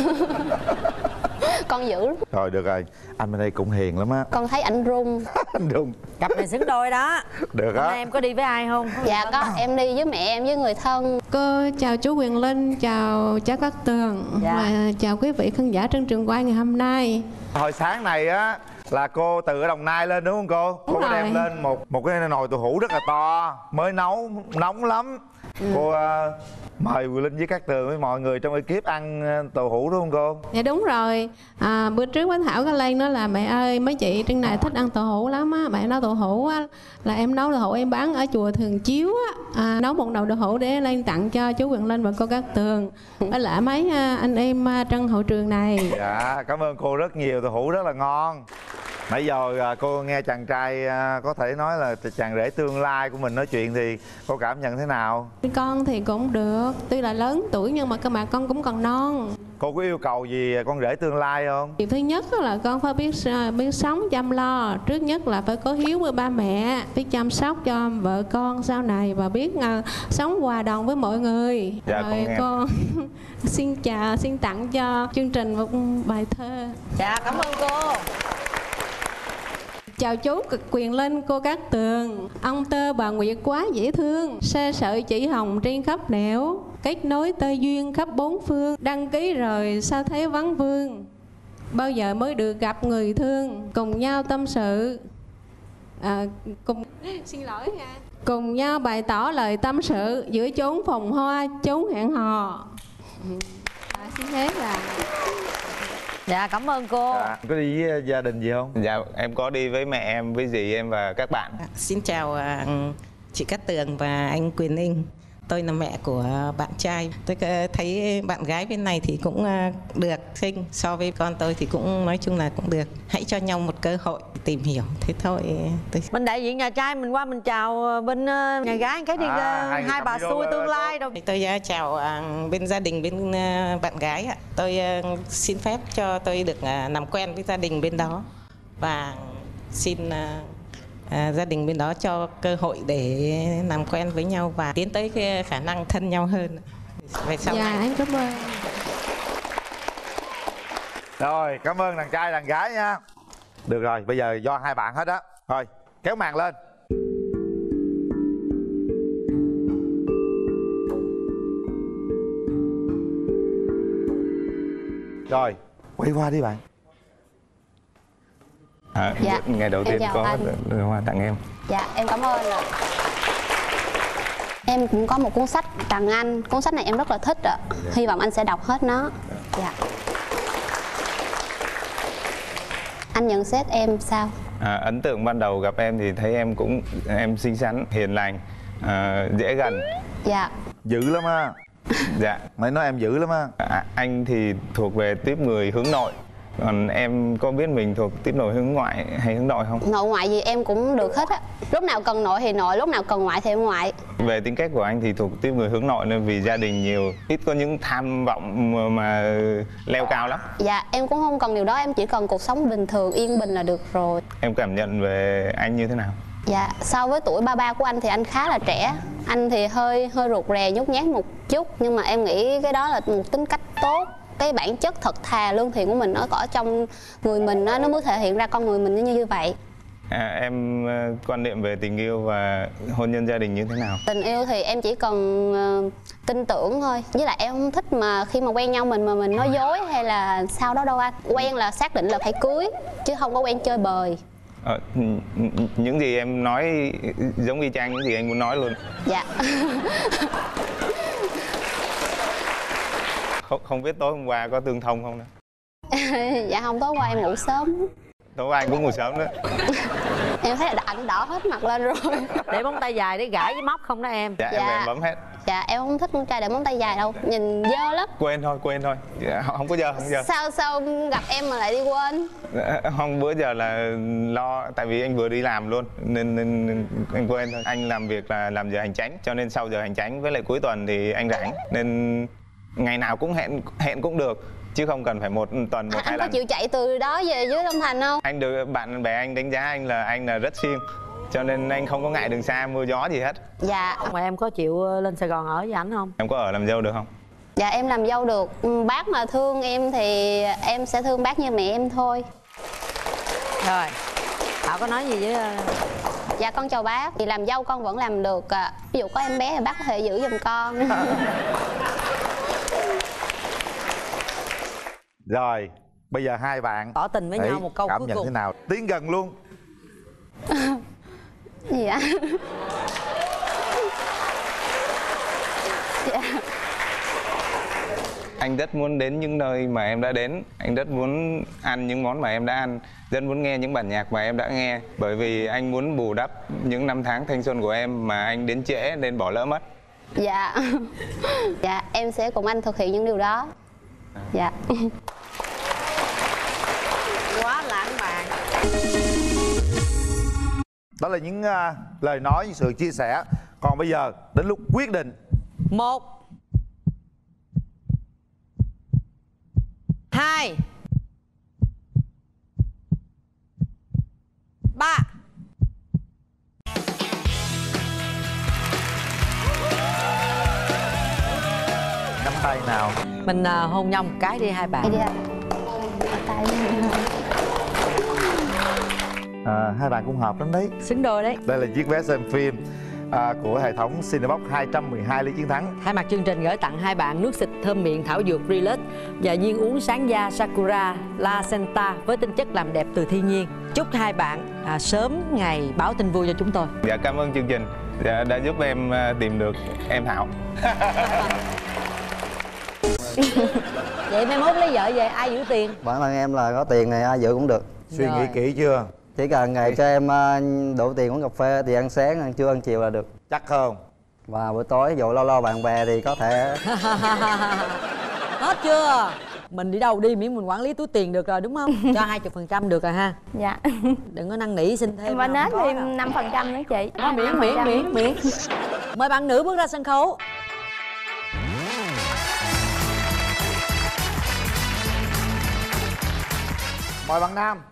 Con dữ. Rồi được rồi, anh bên đây cũng hiền lắm á. Con thấy ảnh run. Anh run. Cặp này xứng đôi đó. Được Hôm á. nay em có đi với ai không? Dạ có, em đi với mẹ em với người thân. Cô chào chú Huyền Linh, chào cháu Cát Tường, dạ. và chào quý vị khán giả trên trường quay ngày hôm nay. Hồi sáng này á là cô từ ở Đồng Nai lên đúng không cô? Đúng cô có rồi. đem lên một một cái nồi tàu hũ rất là to, mới nấu, nóng lắm. ừ. Cô uh, mời Quyền Linh với Cát Tường với mọi người trong ekip ăn tàu hũ đúng không cô? Dạ đúng rồi. À, bữa trước với Thảo có lên nói là mẹ ơi mấy chị trên này thích ăn tàu hũ lắm á. Mẹ nấu tàu hũ á là em nấu tàu hũ em bán ở chùa Thường Chiếu á. À, nấu một nồi tàu hũ để lên tặng cho chú Quyền Linh và cô Cát Tường với lại mấy anh em trong hậu trường này. Dạ cảm ơn cô rất nhiều, tàu hũ rất là ngon. Nãy giờ cô nghe chàng trai có thể nói là chàng rể tương lai của mình nói chuyện thì cô cảm nhận thế nào? Con thì cũng được, tuy là lớn tuổi nhưng mà cơ mà con cũng còn non. Cô có yêu cầu gì con rể tương lai không? Điều thứ nhất là con phải biết biết sống chăm lo. Trước nhất là phải có hiếu với ba mẹ, biết chăm sóc cho vợ con sau này và biết uh, sống hòa đồng với mọi người. Dạ, rồi con, con xin chào, xin tặng cho chương trình một bài thơ. Dạ cảm ơn cô. Chào chú Quyền Linh, cô Cát Tường. Ông Tơ bà Nguyệt quá dễ thương, xe sợi chỉ hồng trên khắp nẻo, kết nối tơ duyên khắp bốn phương. Đăng ký rồi sao thấy vắng vương, bao giờ mới được gặp người thương. Cùng nhau tâm sự à, cùng xin lỗi nha cùng nhau bày tỏ lời tâm sự giữa chốn phòng hoa, chốn hẹn hò. À, xin hết là dạ cảm ơn cô. Dạ, có đi với gia đình gì không? Dạ em có đi với mẹ em, với dì em và các bạn. À, xin chào uh, chị Cát Tường và anh Quyền Linh. Tôi là mẹ của bạn trai. Tôi thấy bạn gái bên này thì cũng được xinh, so với con tôi thì cũng nói chung là cũng được. Hãy cho nhau một cơ hội tìm hiểu. Thế thôi tôi... Bên đại diện nhà trai mình qua mình chào bên nhà gái cái đi. À, hai, hai bà xui tương lai đâu. Tôi chào bên gia đình bên bạn gái ạ. Tôi xin phép cho tôi được làm quen với gia đình bên đó và xin À, gia đình bên đó cho cơ hội để làm quen với nhau và tiến tới cái khả năng thân nhau hơn về sau dạ, này. Dạ em cảm ơn. Rồi cảm ơn đàn trai đàn gái nha. Được rồi bây giờ do hai bạn hết á. Thôi kéo màn lên. Rồi quay qua đi bạn. À, dạ. Ngày đầu tiên có đường hoa tặng em. Dạ em cảm ơn ạ. Em cũng có một cuốn sách tặng anh. Cuốn sách này em rất là thích ạ. Hy vọng anh sẽ đọc hết nó. Dạ. Anh nhận xét em sao? À, ấn tượng ban đầu gặp em thì thấy em cũng em xinh xắn, hiền lành, à, dễ gần. Dạ. Dữ lắm á. Dạ. Mày nói em dữ lắm á. À, anh thì thuộc về tiếp người hướng nội. Còn em có biết mình thuộc tiếp nội hướng ngoại hay hướng nội không? Nội ngoại gì em cũng được hết á. Lúc nào cần nội thì nội, lúc nào cần ngoại thì em ngoại. Về tính cách của anh thì thuộc tiếp người hướng nội nên vì gia đình nhiều, ít có những tham vọng mà, mà leo cao lắm. Dạ em cũng không cần điều đó, em chỉ cần cuộc sống bình thường, yên bình là được rồi. Em cảm nhận về anh như thế nào? Dạ, so với tuổi ba ba của anh thì anh khá là trẻ. Anh thì hơi hơi rụt rè, nhút nhát một chút. Nhưng mà em nghĩ cái đó là một tính cách tốt. Cái bản chất thật thà, lương thiện của mình nó có trong người mình, nó, nó mới thể hiện ra con người mình như như vậy. À, em quan niệm về tình yêu và hôn nhân gia đình như thế nào? Tình yêu thì em chỉ cần uh, tin tưởng thôi. Với lại em không thích mà khi mà quen nhau mình mà mình nói dối hay là sao đó đâu anh. Quen là xác định là phải cưới, chứ không có quen chơi bời. Ờ, những gì em nói giống y chang những gì anh muốn nói luôn. Dạ. Không, không biết tối hôm qua có tương thông không nữa? Dạ không, tối qua em ngủ sớm. Tối qua anh cũng ngủ sớm nữa. Em thấy là ảnh đỏ hết mặt lên rồi. Để móng tay dài để gãi với móc không đó em? Dạ, dạ. Em, em bấm hết. Dạ em không thích con trai để móng tay dài đâu, nhìn dơ lắm. Quên thôi, quên thôi. Dạ, không có dơ, không dơ. Sao sao gặp em mà lại đi quên? Không, bữa giờ là lo, tại vì anh vừa đi làm luôn nên, nên anh quên thôi. Anh làm việc là làm giờ hành chánh, cho nên sau giờ hành chánh với lại cuối tuần thì anh rảnh, nên ngày nào cũng hẹn hẹn cũng được, chứ không cần phải một tuần một à, hai lần. Anh có chịu chạy từ đó về dưới Long Thành không? Anh được bạn bè anh đánh giá anh là anh là rất siêng, cho nên anh không có ngại đường xa mưa gió gì hết. Dạ. Mà em có chịu lên Sài Gòn ở với ảnh không? Em có ở làm dâu được không? Dạ em làm dâu được. Bác mà thương em thì em sẽ thương bác như mẹ em thôi. Rồi Thảo có nói gì với... Dạ con chào bác. Thì làm dâu con vẫn làm được. Ví dụ có em bé thì bác có thể giữ giùm con. Rồi bây giờ hai bạn tỏ tình với nhau một câu cảm cuối nhận cùng thế nào? Tiến gần luôn. Gì ạ? Anh rất muốn đến những nơi mà em đã đến. Anh rất muốn ăn những món mà em đã ăn. Rất muốn nghe những bản nhạc mà em đã nghe. Bởi vì anh muốn bù đắp những năm tháng thanh xuân của em mà anh đến trễ nên bỏ lỡ mất. Dạ. Dạ, em sẽ cùng anh thực hiện những điều đó. Dạ. Quá lãng mạn. Đó là những uh, lời nói, những sự chia sẻ. Còn bây giờ đến lúc quyết định. Một, hai, ba. Nắm tay nào. Mình uh, hôn nhau một cái đi hai bạn. Đi ạ. Ở tay. À, hai bạn cũng hợp lắm đấy. Xứng đôi đấy. Đây là chiếc vé xem phim à, của hệ thống Cinebox hai trăm mười hai ly chiến thắng. Thay mặt chương trình gửi tặng hai bạn nước xịt thơm miệng thảo dược Relax và viên uống sáng da Sakura La Senta với tinh chất làm đẹp từ thiên nhiên. Chúc hai bạn à, sớm ngày báo tin vui cho chúng tôi. Dạ cảm ơn chương trình đã, đã giúp em tìm được em Thảo. Vậy mai mốt lấy vợ về ai giữ tiền? Bản thân em là có tiền này ai giữ cũng được. Suy nghĩ kỹ chưa? Chỉ cần ngày cho em đủ tiền uống cà phê thì ăn sáng, ăn trưa, ăn chiều là được. Chắc không? Và buổi tối dụ lâu lâu bạn bè thì có thể. Hết chưa? Mình đi đâu đi miễn mình quản lý túi tiền được rồi đúng không? Cho hai mươi phần trăm được rồi ha. Dạ. Đừng có năn nỉ xin thêm. Em vẫn nói thêm năm phần trăm nữa chị. À, miễn miễn miễn miễn. Mời bạn nữ bước ra sân khấu. Mời bạn nam.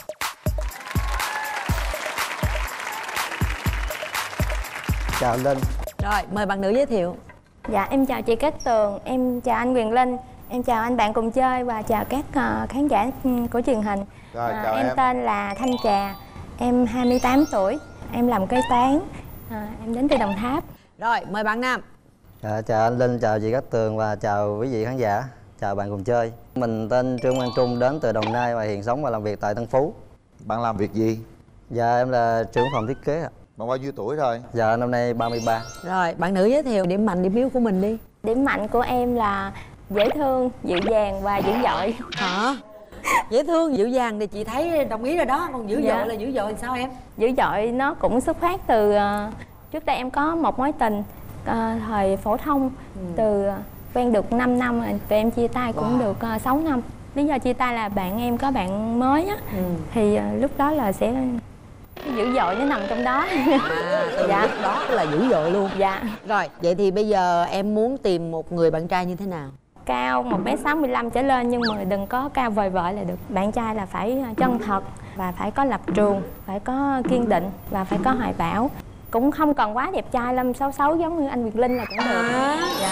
Chào anh Linh. Rồi, mời bạn nữ giới thiệu. Dạ, em chào chị Cát Tường, em chào anh Quyền Linh, em chào anh bạn cùng chơi và chào các uh, khán giả của truyền hình. Rồi, uh, chào em. em tên là Thanh Trà, em hai mươi tám tuổi, em làm kế toán, uh, em đến từ Đồng Tháp. Rồi, mời bạn nam. À, chào anh Linh, chào chị Cát Tường và chào quý vị khán giả, chào bạn cùng chơi. Mình tên Trương Quang Trung, đến từ Đồng Nai và hiện sống và làm việc tại Tân Phú. Bạn làm việc gì? Dạ em là trưởng phòng thiết kế ạ. Bạn bao nhiêu tuổi rồi? Dạ năm nay ba mươi ba. Rồi, bạn nữ giới thiệu điểm mạnh, điểm yếu của mình đi. Điểm mạnh của em là dễ thương, dịu dàng và dữ dội. Hả? Dễ thương, dịu dàng thì chị thấy đồng ý rồi đó. Còn dữ Dạ. dội là dữ dội sao em? Dữ dội nó cũng xuất phát từ uh, trước đây em có một mối tình uh, thời phổ thông. ừ. Từ uh, quen được năm năm rồi, tụi em chia tay cũng wow. được uh, sáu năm. Lý do chia tay là bạn em có bạn mới á. ừ. Thì uh, lúc đó là sẽ dữ dội nó nằm trong đó. À, từ dạ. lúc đó là dữ dội luôn. Dạ. Rồi, vậy thì bây giờ em muốn tìm một người bạn trai như thế nào? Cao một mét sáu mươi lăm trở lên nhưng mà đừng có cao vời vợi là được. Bạn trai là phải chân thật và phải có lập trường, phải có kiên định và phải có hoài bão. Cũng không cần quá đẹp trai lắm, xấu xấu giống như anh Việt Linh là cũng được. À. Dạ.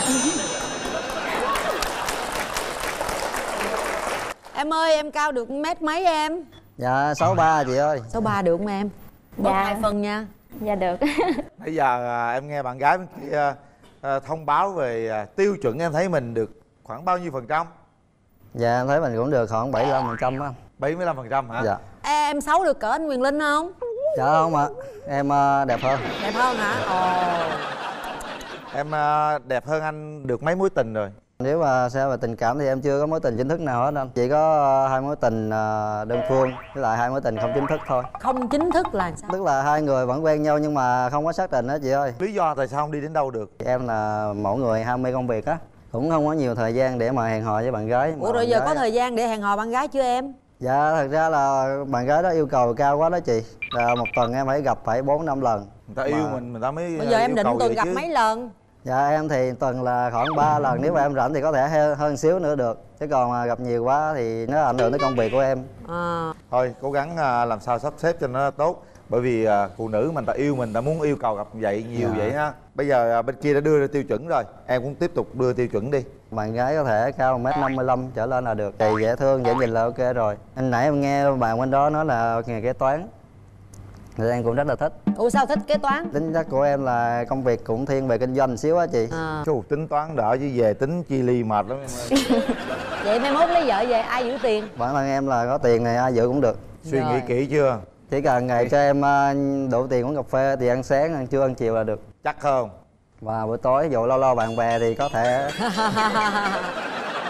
Em ơi, em cao được mét mấy em? Dạ sáu ba chị ơi. Sáu ba được không em? Bớt dạ. hai phân nha. Dạ được. Bây giờ à, em nghe bạn gái bên kia à, thông báo về à, tiêu chuẩn, em thấy mình được khoảng bao nhiêu phần trăm? Dạ em thấy mình cũng được khoảng bảy mươi lăm phần trăm á. bảy mươi lăm phần trăm hả? Dạ. Ê, em xấu được cỡ anh Quyền Linh không? Dạ không ạ. Em uh, đẹp hơn. Đẹp hơn hả? Ồ. Em uh, đẹp hơn anh được mấy mối tình rồi? Nếu mà xem về tình cảm thì em chưa có mối tình chính thức nào hết anh. Chỉ có uh, hai mối tình uh, đơn phương với lại hai mối tình không chính thức thôi. Không chính thức là sao? Tức là hai người vẫn quen nhau nhưng mà không có xác định đó chị ơi. Lý do tại sao không đi đến đâu được? Em là mẫu người ham mê công việc á, cũng không có nhiều thời gian để mà hẹn hò với bạn gái. Ủa rồi giờ có thời gian để hẹn hò bạn gái chưa em? Dạ thật ra là bạn gái đó yêu cầu cao quá đó chị. Là một tuần em phải gặp phải bốn năm lần. Người ta yêu mà... mình, người ta mới. Bây giờ em định tuần gặp chứ. Mấy lần? Dạ em thì tuần là khoảng ba lần, nếu mà em rảnh thì có thể hơn, hơn xíu nữa được. Chứ còn mà gặp nhiều quá thì nó ảnh hưởng tới công việc của em. À. Thôi cố gắng làm sao sắp xếp cho nó tốt. Bởi vì phụ nữ mình ta yêu mình, ta muốn yêu cầu gặp vậy nhiều. Dạ. Vậy ha. Bây giờ bên kia đã đưa ra tiêu chuẩn rồi, em cũng tiếp tục đưa tiêu chuẩn đi. Bạn gái có thể cao một mét năm mươi lăm trở lên là được. Thì dễ thương, dễ nhìn là ok rồi. Anh nãy em nghe bạn bên đó nói là nghề kế toán thì em cũng rất là thích. Ủa sao thích kế toán? Tính chất của em là công việc cũng thiên về kinh doanh xíu á chị. À. Chú tính toán đỡ chứ về tính chi ly mệt lắm em. Vậy mai mốt lấy vợ về ai giữ tiền? Bản thân em là có tiền này ai giữ cũng được. Suy rồi. Nghĩ kỹ chưa? Chỉ cần ngày cho em đủ tiền uống cà phê thì ăn sáng, ăn trưa, ăn chiều là được. Chắc không? Và buổi tối dụ lâu lâu bạn bè thì có thể.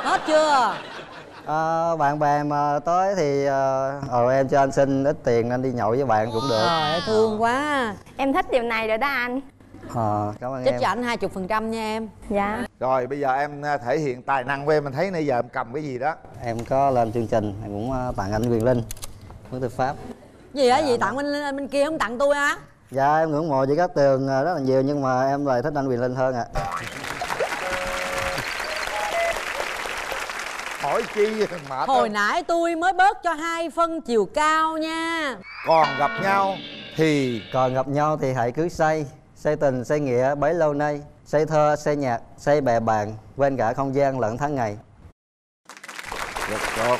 Hết chưa? À, bạn bè mà tới thì ờ em cho anh xin ít tiền anh đi nhậu với bạn cũng được. Trời ơi thương quá. Em thích điều này rồi đó anh. Ờ cảm ơn Chích em. cho anh hai mươi phần trăm nha em. Dạ. Rồi bây giờ em thể hiện tài năng của em, mình thấy nãy giờ em cầm cái gì đó. Em có lên chương trình em cũng tặng anh Quyền Linh bức thư pháp. Gì á? Gì tặng bên bên kia không tặng tôi á? Dạ em ngưỡng mộ chị Cát Tường rất là nhiều nhưng mà em lại thích anh Quyền Linh hơn ạ. À. Hỏi chi mệt. Hồi nãy tôi mới bớt cho hai phân chiều cao nha. Còn gặp nhau thì còn gặp nhau thì hãy cứ say, say tình say nghĩa bấy lâu nay, say thơ say nhạc say bè bạn, quên cả không gian lẫn tháng ngày. Được tốt.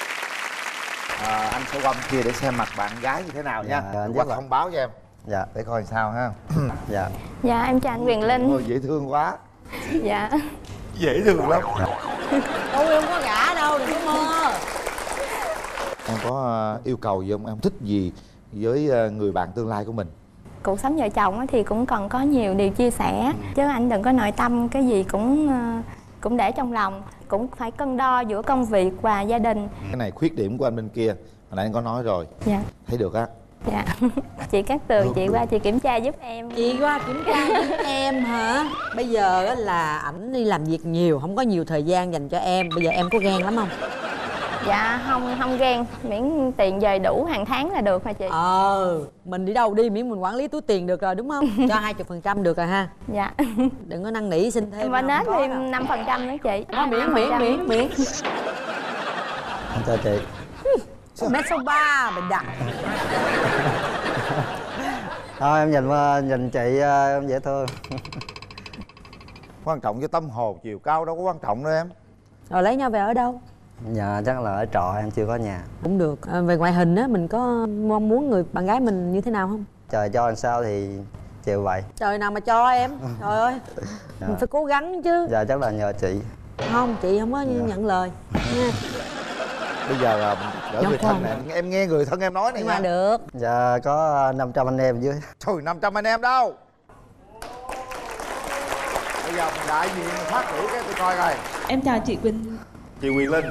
À, anh sẽ qua bên kia để xem mặt bạn gái như thế nào nha. Dạ, Qua thông báo cho em. Dạ. Để coi sao ha. Dạ. Dạ em chào anh Quyền Linh. Ôi, dễ thương quá. Dạ. Dễ thương lắm. Tôi không có gả đâu, đừng có mơ. Em có uh, yêu cầu gì không? Em thích gì với uh, người bạn tương lai của mình? Cuộc sống vợ chồng thì cũng còn có nhiều điều chia sẻ. Chứ anh đừng có nội tâm cái gì cũng uh, cũng để trong lòng. Cũng phải cân đo giữa công việc và gia đình. Cái này khuyết điểm của anh bên kia, hồi nãy anh có nói rồi. Dạ. Thấy được á. Dạ. Chị Cát Tường, chị qua chị kiểm tra giúp em. Chị qua kiểm tra giúp em hả? Bây giờ là ảnh đi làm việc nhiều, không có nhiều thời gian dành cho em. Bây giờ em có ghen lắm không? Dạ không, không ghen. Miễn tiền về đủ hàng tháng là được hả chị? Ờ, mình đi đâu đi miễn mình quản lý túi tiền được rồi đúng không? Cho hai mươi phần trăm được rồi ha. Dạ. Đừng có năn nỉ xin thêm. Em nết thêm năm phần trăm nữa chị. À, miễn miễn miễn miễn. Anh chào chị. Mét số ba mình đặt. Thôi em nhìn nhìn chị em dễ thương. Quan trọng với tâm hồn, chiều cao đâu có quan trọng đâu em. Rồi lấy nhau về ở đâu? Dạ chắc là ở trọ, em chưa có nhà. Cũng được. À, về ngoại hình á mình có mong muốn người bạn gái mình như thế nào không? Trời cho làm sao thì chịu vậy. Trời nào mà cho em. Trời ơi. Dạ. Mình phải cố gắng chứ. Dạ chắc là nhờ chị. Không, chị không có Dạ. nhận lời nha. Bây giờ là đỡ người thân này, em nghe người thân em nói này Nhưng mà nha. được. Dạ có năm trăm anh em dưới. Trời, năm trăm anh em đâu. Bây giờ mình đại diện phát biểu cái tôi coi coi. Em chào chị Quỳnh. Chị Quyền Linh.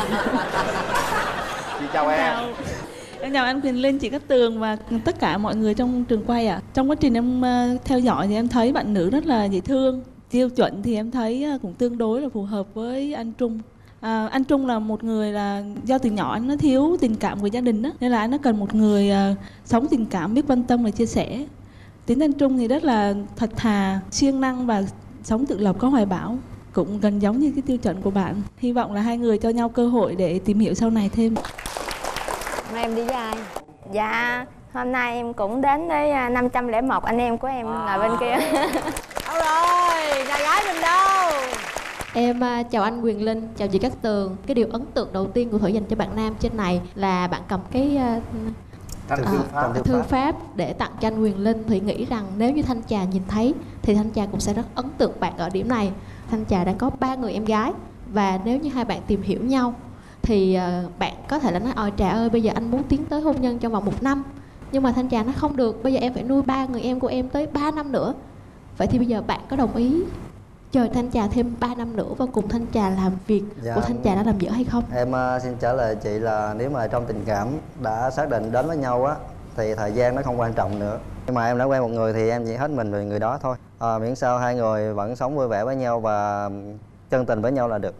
Chị chào em. Chào. Em chào anh Quyền Linh, chị Cát Tường và tất cả mọi người trong trường quay ạ. À. Trong quá trình em uh, theo dõi thì em thấy bạn nữ rất là dễ thương. Tiêu chuẩn thì em thấy uh, cũng tương đối là phù hợp với anh Trung. À, anh Trung là một người là do từ nhỏ anh nó thiếu tình cảm của gia đình đó, nên là anh nó cần một người uh, sống tình cảm, biết quan tâm và chia sẻ. Tính anh Trung thì rất là thật thà, siêng năng và sống tự lập, có hoài bão, cũng gần giống như cái tiêu chuẩn của bạn. Hy vọng là hai người cho nhau cơ hội để tìm hiểu sau này thêm. Hôm em đi với ai? Dạ hôm nay em cũng đến với năm trăm lẻ một anh em của em wow. Là bên kia. Đâu rồi, nhà gái mình đâu? Em uh, chào anh Quyền Linh, chào chị Cát Tường. Cái điều ấn tượng đầu tiên của Thủy dành cho bạn nam trên này là bạn cầm cái uh, Thanh uh, thư pháp. thư, thư pháp để tặng cho anh Quyền Linh. Thủy nghĩ rằng nếu như Thanh Trà nhìn thấy thì Thanh Trà cũng sẽ rất ấn tượng bạn ở điểm này. Thanh Trà đang có ba người em gái và nếu như hai bạn tìm hiểu nhau thì uh, bạn có thể là nói ôi Trà ơi bây giờ anh muốn tiến tới hôn nhân trong vòng một năm, nhưng mà Thanh Trà nó không được, bây giờ em phải nuôi ba người em của em tới ba năm nữa. Vậy thì bây giờ bạn có đồng ý chờ Thanh Trà thêm ba năm nữa và cùng Thanh Trà làm việc Dạ, của Thanh Trà đã làm dở hay không? Em uh, xin trả lời chị là nếu mà trong tình cảm đã xác định đến với nhau á thì thời gian nó không quan trọng nữa. Nhưng mà em đã quen một người thì em chỉ hết mình về người đó thôi. À, miễn sao hai người vẫn sống vui vẻ với nhau và chân tình với nhau là được.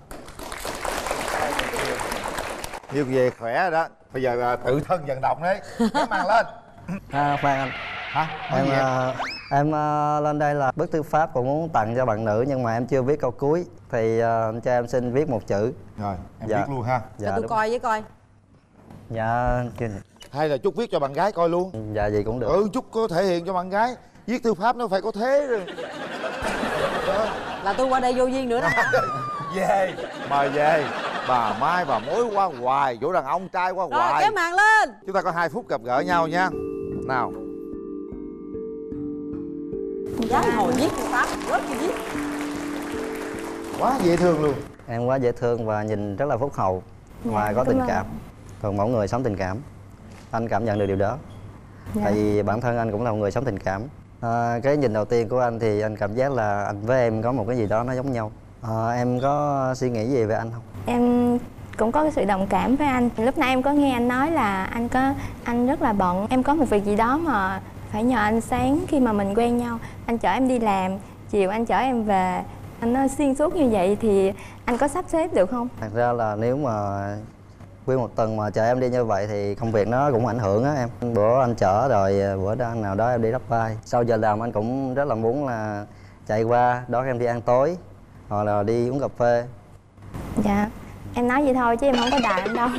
Nhiều về khỏe rồi đó. Bây giờ uh, tự thân vận động đấy. Kéo màn lên. À, khoan anh. Hả? Em, Em, uh, em uh, lên đây là bức thư pháp cũng muốn tặng cho bạn nữ nhưng mà em chưa viết câu cuối thì uh, cho em xin viết một chữ. Rồi, em Dạ. viết luôn ha. Dạ, cho tôi đúng. coi với coi. Dạ chưa. Hay là Trúc viết cho bạn gái coi luôn. Dạ gì cũng được. Ừ, Trúc có thể hiện cho bạn gái. Viết thư pháp nó phải có thế rồi. Là tôi qua đây vô duyên nữa đó. Về, mời về. Bà Mai bà mối qua hoài, chỗ đàn ông trai qua Rồi hoài. kéo màn lên. Chúng ta có hai phút gặp gỡ nhau nha. Nào. Gái hồi viết thư pháp rất là viết. Quá dễ thương luôn. Em quá dễ thương và nhìn rất là phúc hậu và Dạ, có tình cảm ơn. cảm. Còn mỗi người sống tình cảm, anh cảm nhận được điều đó. Dạ. Tại vì bản thân anh cũng là một người sống tình cảm. À, cái nhìn đầu tiên của anh thì anh cảm giác là anh với em có một cái gì đó nó giống nhau. À, em có suy nghĩ gì về anh không? Em cũng có cái sự đồng cảm với anh. Lúc nãy em có nghe anh nói là anh có anh rất là bận. Em có một việc gì đó mà phải nhờ anh. Sáng khi mà mình quen nhau, anh chở em đi làm, chiều anh chở em về. Anh nói xuyên suốt như vậy thì anh có sắp xếp được không? Thật ra là nếu mà nguyên một tuần mà chở em đi như vậy thì công việc nó cũng ảnh hưởng á em. Bữa anh chở rồi bữa đó nào đó em đi đắp vai. Sau giờ làm anh cũng rất là muốn là chạy qua đón em đi ăn tối hoặc là đi uống cà phê. Dạ, em nói vậy thôi chứ em không có đài anh đâu.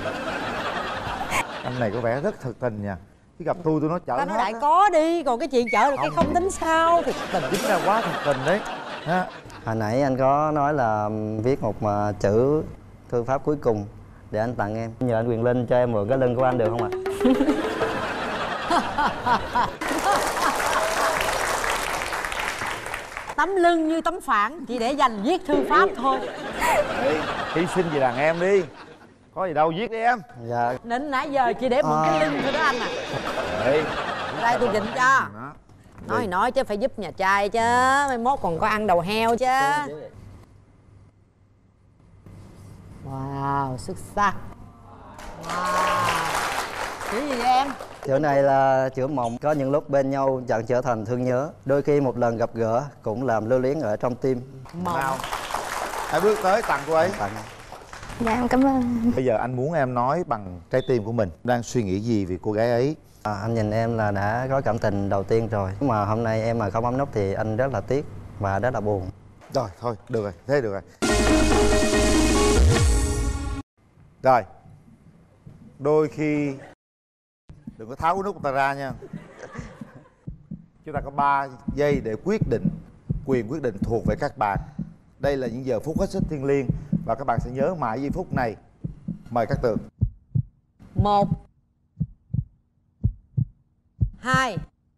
Anh này có vẻ rất thực tình nha. Chứ gặp tôi tôi nói chở Ta nói hết đại á. có đi, còn cái chuyện chở được cái không tính sao. Thực tình Chính là quá thực tình đấy ha. Hồi nãy anh có nói là viết một mà chữ thư pháp cuối cùng để anh tặng em. Nhờ anh Quyền Linh cho em mượn cái lưng của anh được không ạ? Tấm lưng như tấm phản chỉ để dành viết thư pháp thôi. Ê, hy sinh vì đàn em đi. Có gì đâu viết đi em. Dạ. Đến nãy giờ chỉ để mượn À. cái lưng thôi đó anh à. Ê. Đây tôi định cho. Nói thì nói chứ phải giúp nhà trai chứ. Mai mốt còn có ăn đầu heo chứ. Wow, xuất sắc. Wow. Chữ gì vậy em? Chữ này là chữ mộng. Có những lúc bên nhau chẳng trở thành thương nhớ. Đôi khi một lần gặp gỡ cũng làm lưu luyến ở trong tim. Mộng. Nào, hãy bước tới tặng cô ấy. Tặng. Dạ em cảm ơn. Bây giờ anh muốn em nói bằng trái tim của mình. Đang suy nghĩ gì về cô gái ấy? À, anh nhìn em là đã có cảm tình đầu tiên rồi. Mà hôm nay em mà không bấm nút thì anh rất là tiếc và rất là buồn. Rồi, thôi, được rồi, thế được rồi. Rồi. Đôi khi đừng có tháo cái nút của ta ra nha. Chúng ta có ba giây để quyết định. Quyền quyết định thuộc về các bạn. Đây là những giờ phút hết sức thiêng liêng và các bạn sẽ nhớ mãi giây phút này. Mời các Tường. Một, hai,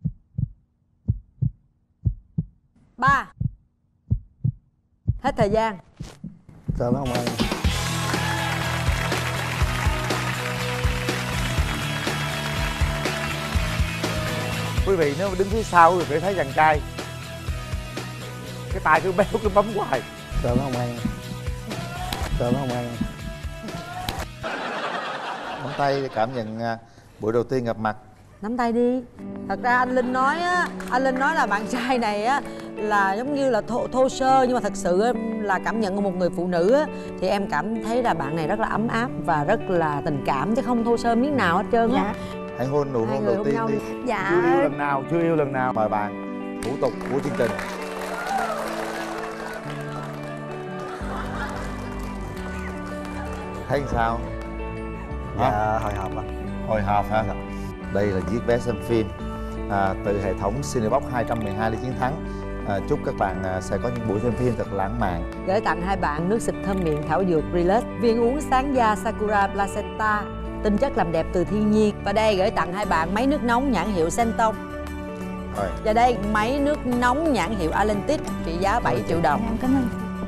ba. Hết thời gian. Cảm ơn anh. Quý vị nếu mà đứng phía sau thì phải thấy chàng trai cái tay cứ béo cứ bấm hoài. Cảm ơn anh. Cảm ơn anh. Nắm tay để cảm nhận uh, buổi đầu tiên gặp mặt. Nắm tay đi. Thật ra anh Linh nói á, anh Linh nói là bạn trai này á là giống như là thô, thô sơ, nhưng mà thật sự á, là cảm nhận của một người phụ nữ á, thì em cảm thấy là bạn này rất là ấm áp và rất là tình cảm chứ không thô sơ miếng nào hết trơn á. Dạ. Hãy hôn nụ Hai hôn người đầu hôn tiên nhau đi. đi. Dạ. Chưa yêu lần nào, chưa yêu lần nào. Mời bạn. Thủ tục của chương trình. Thấy sao? Dạ, Hả? hồi hộp ạ. Hồi hộp hả? Đây là chiếc vé xem phim à, từ hệ thống Cinebox hai trăm mười hai để chiến thắng. À, chúc các bạn à, sẽ có những buổi xem phim thật lãng mạn. Gửi tặng hai bạn nước xịt thơm miệng thảo dược Relax, viên uống sáng da Sakura Placenta, tinh chất làm đẹp từ thiên nhiên. Và đây gửi tặng hai bạn máy nước nóng nhãn hiệu Senton. Rồi. Và đây máy nước nóng nhãn hiệu Alentic trị giá bảy triệu đồng. Em cảm ơn.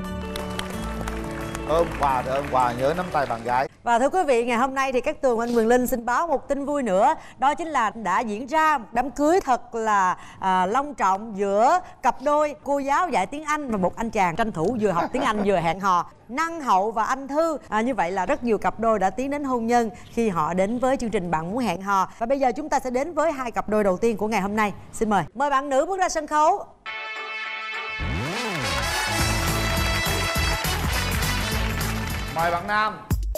Ôm quà thì ôm quà, nhớ nắm tay bạn gái. Và thưa quý vị, ngày hôm nay thì các Tường, anh Quyền Linh xin báo một tin vui nữa. Đó chính là đã diễn ra một đám cưới thật là à, long trọng giữa cặp đôi cô giáo dạy tiếng Anh và một anh chàng tranh thủ vừa học tiếng Anh vừa hẹn hò. Năng Hậu và anh Thư. À, như vậy là rất nhiều cặp đôi đã tiến đến hôn nhân khi họ đến với chương trình Bạn Muốn Hẹn Hò. Và bây giờ chúng ta sẽ đến với hai cặp đôi đầu tiên của ngày hôm nay. Xin mời. Mời bạn nữ bước ra sân khấu. Mời bạn nam.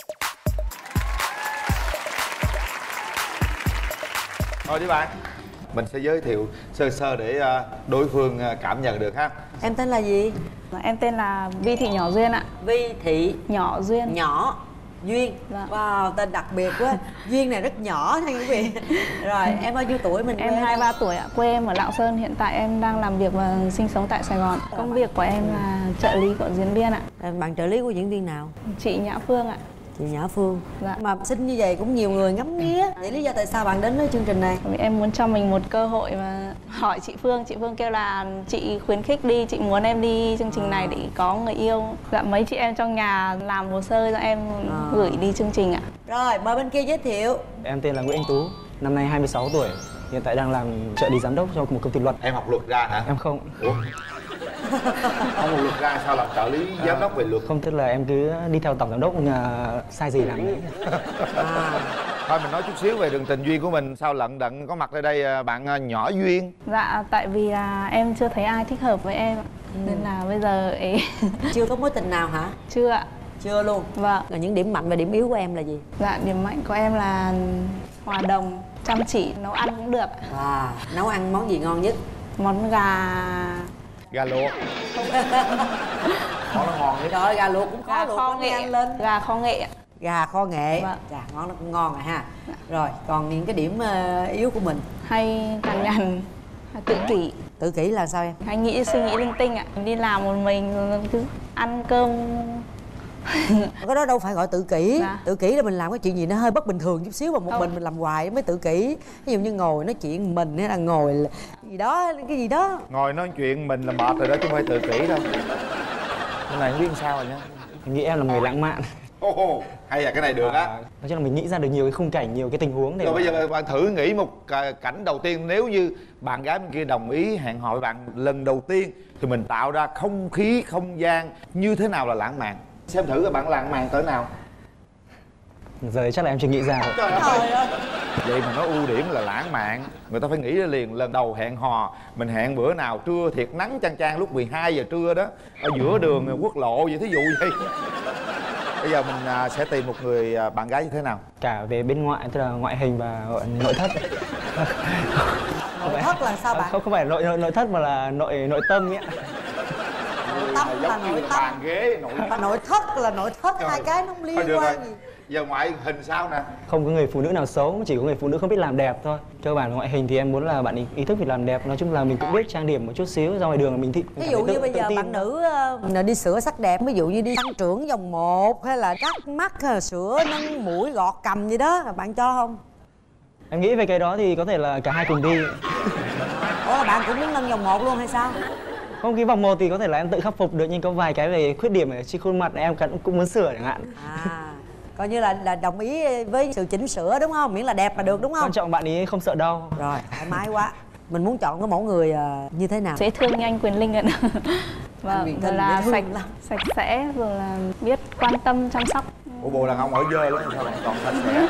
Mời đi bạn. Mình sẽ giới thiệu sơ sơ để uh, đối phương uh, cảm nhận được ha. Em tên là gì? Em tên là Vi Thị Nhỏ Duyên ạ. Vi Thị Nhỏ Duyên. Nhỏ Duyên. Dạ. Wow, tên đặc biệt quá. Duyên này rất nhỏ nha quý vị. Rồi, em bao nhiêu tuổi mình? Em hai mươi ba tuổi ạ. Quê em ở Lạng Sơn, hiện tại em đang làm việc và sinh sống tại Sài Gòn. Công việc của em là trợ lý của diễn viên ạ. Bạn trợ lý của diễn viên nào? Chị Nhã Phương ạ. Chị Nhã Phương. Dạ. Mà xinh như vậy cũng nhiều người ngắm nghía. Vậy lý do tại sao bạn đến với chương trình này? Vì em muốn cho mình một cơ hội và hỏi chị Phương. Chị Phương kêu là chị khuyến khích đi, chị muốn em đi chương trình này để có người yêu. Dạ, mấy chị em trong nhà làm hồ sơ cho em à. gửi đi chương trình ạ. Rồi, mời bên kia giới thiệu. Em tên là Nguyễn Anh Tú, năm nay hai mươi sáu tuổi. Hiện tại đang làm trợ lý giám đốc cho một công ty luật. Em học luật ra hả? Em không. Ủa? Không một luật ra sao làm trợ lý giám đốc về luật? Không, tức là em cứ đi theo tổng giám đốc, sai gì làm đấy. À. Thôi mình nói chút xíu về đường tình duyên của mình. Sao lận đận có mặt ở đây bạn nhỏ Duyên? Dạ, tại vì là em chưa thấy ai thích hợp với em. Ừ. Nên là bây giờ ấy... Chưa có mối tình nào hả? Chưa ạ. Chưa luôn? Vâng. Là những điểm mạnh và điểm yếu của em là gì? Dạ, điểm mạnh của em là hòa đồng, chăm chỉ, nấu ăn cũng được. À, nấu ăn món gì ngon nhất? Món gà... Gà luộc. Món nó ngon nhất. Trời ơi, gà luộc cũng khó luộc, kho nghệ ăn lên. Gà kho nghệ. Gà kho nghệ. Vâng. Chà, món nó cũng ngon rồi ha. Rồi, còn những cái điểm yếu của mình? Hay cằn nhằn, tự kỷ. Tự kỷ là sao em? Hay nghĩ suy nghĩ linh tinh ạ. Đi làm một mình cứ ăn cơm. Cái đó đâu phải gọi tự kỷ. Dạ. Tự kỷ là mình làm cái chuyện gì nó hơi bất bình thường chút xíu mà một Không. mình mình làm hoài mới tự kỷ. Ví dụ như ngồi nói chuyện mình hay là ngồi gì đó, cái gì đó. Ngồi nói chuyện mình là mệt rồi đó chứ không phải tự kỷ đâu. Cái này không biết sao rồi nhá. Mình nghĩ em là người lãng mạn. Oh, oh, hay là cái này được á. À, nói chung là mình nghĩ ra được nhiều cái khung cảnh, nhiều cái tình huống để rồi mà... bây giờ bạn thử nghĩ một cảnh đầu tiên, nếu như bạn gái bên kia đồng ý hẹn hò với bạn lần đầu tiên thì mình tạo ra không khí, không gian như thế nào là lãng mạn? Xem thử các bạn lãng mạn cỡ nào. Giờ chắc là em chưa nghĩ ra. Trời ơi. Vậy mà nói ưu điểm là lãng mạn, người ta phải nghĩ ra liền. Lần đầu hẹn hò mình hẹn bữa nào trưa thiệt nắng chang chang lúc mười hai giờ trưa đó, ở giữa đường quốc lộ vậy, thí dụ vậy. Bây giờ mình sẽ tìm một người bạn gái như thế nào? Cả về bên ngoại, tức là ngoại hình và nội thất. Nội thất là sao bạn? Không, không phải nội, nội nội thất mà là nội nội tâm ấy. Nội tâm là nội tâm. Bàn ghế nội thất. Nội thất là nội thất, hai cái nó không liên quan gì. Giờ ngoại hình sao nè? Không có người phụ nữ nào xấu, chỉ có người phụ nữ không biết làm đẹp thôi. Cơ bản ngoại hình thì em muốn là bạn ý, ý thức về làm đẹp. Nói chung là mình cũng biết trang điểm một chút xíu, ra ngoài đường là mình thích. Ví dụ như tự, bây giờ bạn nữ uh, đi sửa sắc đẹp, ví dụ như đi tăng trưởng vòng một hay là cắt mắt hay là sửa nâng mũi gọt cầm gì đó, bạn cho không? Em nghĩ về cái đó thì có thể là cả hai cùng đi. Ủa, bạn cũng muốn nâng vòng một luôn hay sao? Không, cái vòng một thì có thể là em tự khắc phục được, nhưng có vài cái về khuyết điểm ở trên khuôn mặt em cũng, cũng muốn sửa chẳng hạn. À, coi như là là đồng ý với sự chỉnh sửa đúng không? Miễn là đẹp là được đúng không? Quan trọng bạn ấy không sợ đau. Rồi, thoải mái quá. Mình muốn chọn cái mẫu người uh, như thế nào? Dễ thương như anh Quyền Linh ạ. Vâng, rồi là sạch sạch sẽ, rồi là biết quan tâm chăm sóc. Ủa bộ đàn ông ở dơ lắm sao bạn còn sạch sẽ?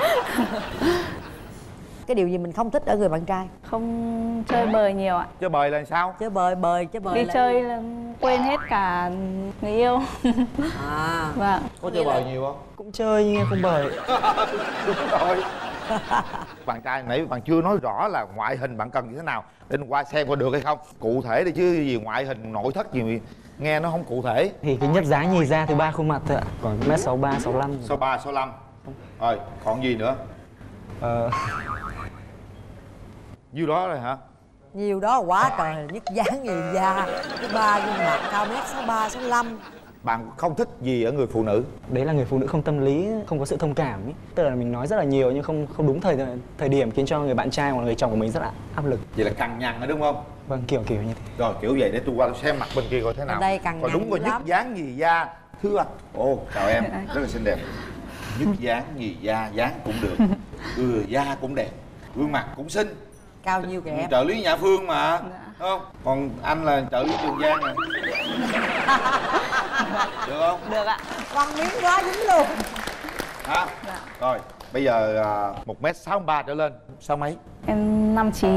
Cái điều gì mình không thích ở người bạn trai? Không chơi bời nhiều ạ. Chơi bời là sao? Chơi bời bời chơi bời đi là... chơi là quên hết cả người yêu. À, vâng. Có chơi bời nhiều không? Cũng chơi nhưng em không bời. Đúng rồi. Bạn trai nãy bạn chưa nói rõ là ngoại hình bạn cần như thế nào, để qua xem có được hay không. Cụ thể đi chứ gì ngoại hình nội thất gì nghe nó không cụ thể. Thì cái nhất giá nhì ra từ ba khuôn mặt thôi ạ. Còn mét sáu ba, sáu lăm. sáu ba, sáu lăm. Rồi, còn gì nữa? Ờ... Nhiêu đó rồi hả? Nhiều đó quá trời, nhất dáng nhì da, thứ ba gương mặt cao mét sáu ba, sáu lăm. Bạn không thích gì ở người phụ nữ? Đấy là người phụ nữ không tâm lý, không có sự thông cảm ý. Tức là mình nói rất là nhiều nhưng không không đúng thời thời điểm, khiến cho người bạn trai hoặc người chồng của mình rất là áp lực. Vậy là cằn nhằn đó đúng không? Vâng, kiểu kiểu như thế. Rồi kiểu vậy để tôi qua tôi xem mặt bên kia coi thế nào. Ở đây cằn coi đúng có nhất dáng nhì da. Thưa ồ chào em, rất là xinh đẹp. Nhất dáng nhì da, dáng cũng được, ừ, da cũng đẹp, gương mặt cũng xinh. Cao nhiêu kìa em? Trợ lý Nhã Phương mà, đúng không? Còn anh là trợ lý Trường Giang này. Được không? Được ạ. Quăng miếng quá dính luôn. Hả? Dạ. Rồi, bây giờ một mét sáu ba trở lên, sao mấy? Em năm chín.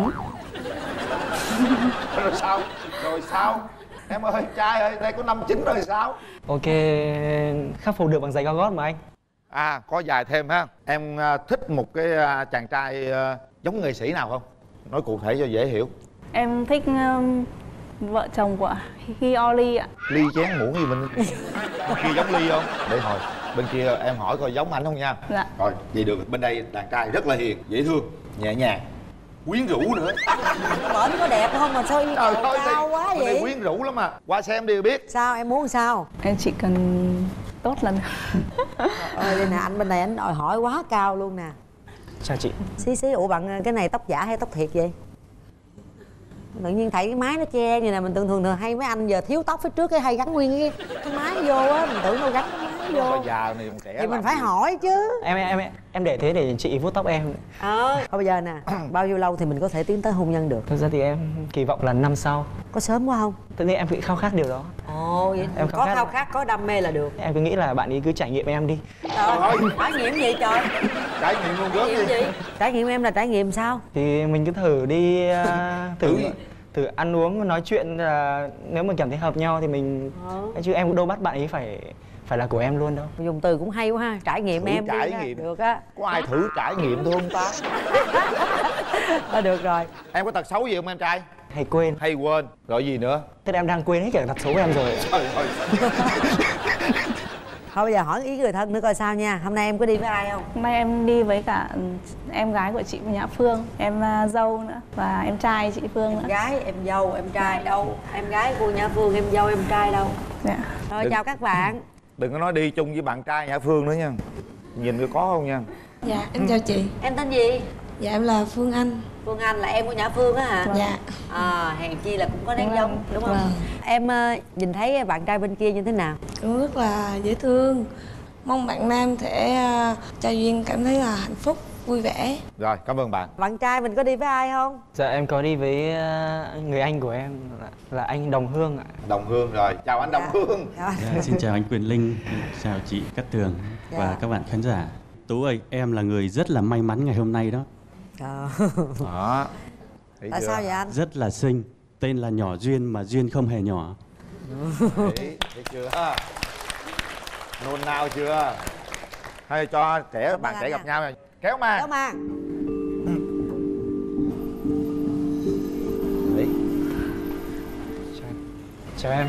Rồi sao? Rồi sao? Em ơi, trai ơi, đây có năm chín rồi sao? Ok, khắc phục được bằng giày cao gót mà anh. À, có dài thêm ha. Em thích một cái chàng trai giống nghệ sĩ nào không? Nói cụ thể cho dễ hiểu. Em thích um, vợ chồng của Hi Oli ạ. Ly chén muỗng gì mình kia giống Ly không? Để hồi bên kia em hỏi coi giống ảnh không nha. Dạ. Rồi vậy được, bên đây đàn trai rất là hiền, dễ thương, nhẹ nhàng, quyến rũ nữa. Bển có đẹp không mà sao yêu cầu cao quá vậy? Đây quyến rũ lắm mà, qua xem đi biết. Sao em muốn sao? Em chỉ cần tốt lần. Ơi đây nè, anh bên này anh đòi hỏi quá cao luôn nè. Chào chị. Xí xí, ủa bạn cái này tóc giả hay tóc thiệt vậy? Tự nhiên thấy cái mái nó che như này, mình thường thường thường hay mấy anh giờ thiếu tóc phía trước cái hay gắn nguyên cái, cái mái vô á, mình tưởng đâu gắn cái mái vô. Bây giờ này còn trẻ thì mình phải hỏi chứ. Em em em em để thế để chị vuốt tóc em. Ờ. Thôi bây giờ nè, bao nhiêu lâu thì mình có thể tiến tới hôn nhân được? Thực ra thì em kỳ vọng là năm sau. Có sớm quá không? Tự nhiên em bị khao khát điều đó. Ồ, vậy em có khao khát, có đam mê là được. Em cứ nghĩ là bạn ấy cứ trải nghiệm em đi. Trời, trải nghiệm gì trời? Trải nghiệm luôn Trải nghiệm gì? Trải nghiệm em là trải nghiệm sao? Thì mình cứ thử đi uh, thử thử ăn uống nói chuyện, là nếu mà cảm thấy hợp nhau thì mình ừ. chứ em cũng đâu bắt bạn ấy phải phải là của em luôn đâu. Dùng từ cũng hay quá ha, trải nghiệm thử em trải đi nghiệm. Được á. Có ai thử trải nghiệm thôi không ta? Thôi được rồi. Em có tật xấu gì không em trai? Hay quên. Hay quên. Rồi gì nữa? Thế em đang quên hết cả tật xấu của em rồi. Trời ơi. Thôi bây giờ hỏi ý người thân nữa coi sao nha. Hôm nay em có đi với ai không? Hôm nay em đi với cả em gái của chị Nhã Phương, em uh, dâu nữa và em trai chị Phương nữa. Em gái, em dâu, em trai đâu? Em gái của Nhã Phương, em dâu, em trai đâu? Dạ. Rồi Đừng, chào các bạn. Đừng có nói đi chung với bạn trai Nhã Phương nữa nha. Nhìn coi có không nha. Dạ em chào chị. Em tên gì? Dạ em là Phương Anh. Phương Anh là em của Nhã Phương á hả? Dạ. À, hèn chi là cũng có nét Vâng. giống đúng không? Vâng. Em uh, nhìn thấy bạn trai bên kia như thế nào? Cũng rất là dễ thương. Mong bạn nam thể uh, cho duyên cảm thấy là hạnh phúc, vui vẻ. Rồi, cảm ơn bạn. Bạn trai mình có đi với ai không? Dạ em có đi với uh, người anh của em là, là anh Đồng Hương ạ. Đồng Hương rồi, chào anh Đồng Hương. Dạ, xin chào anh Quyền Linh, chào chị Cát Tường Dạ. và các bạn khán giả. Tú ơi, em là người rất là may mắn ngày hôm nay đó. Ờ. Đó. Thấy Tại chưa? sao vậy anh? Rất là xinh, tên là Nhỏ Duyên mà duyên không hề nhỏ. Thấy, thấy chưa? Nôn nao chưa? Hay cho trẻ Cảm bạn ơn trẻ anh gặp nha. nhau nè. Kéo mà. Kéo mà. Đấy. Chào em.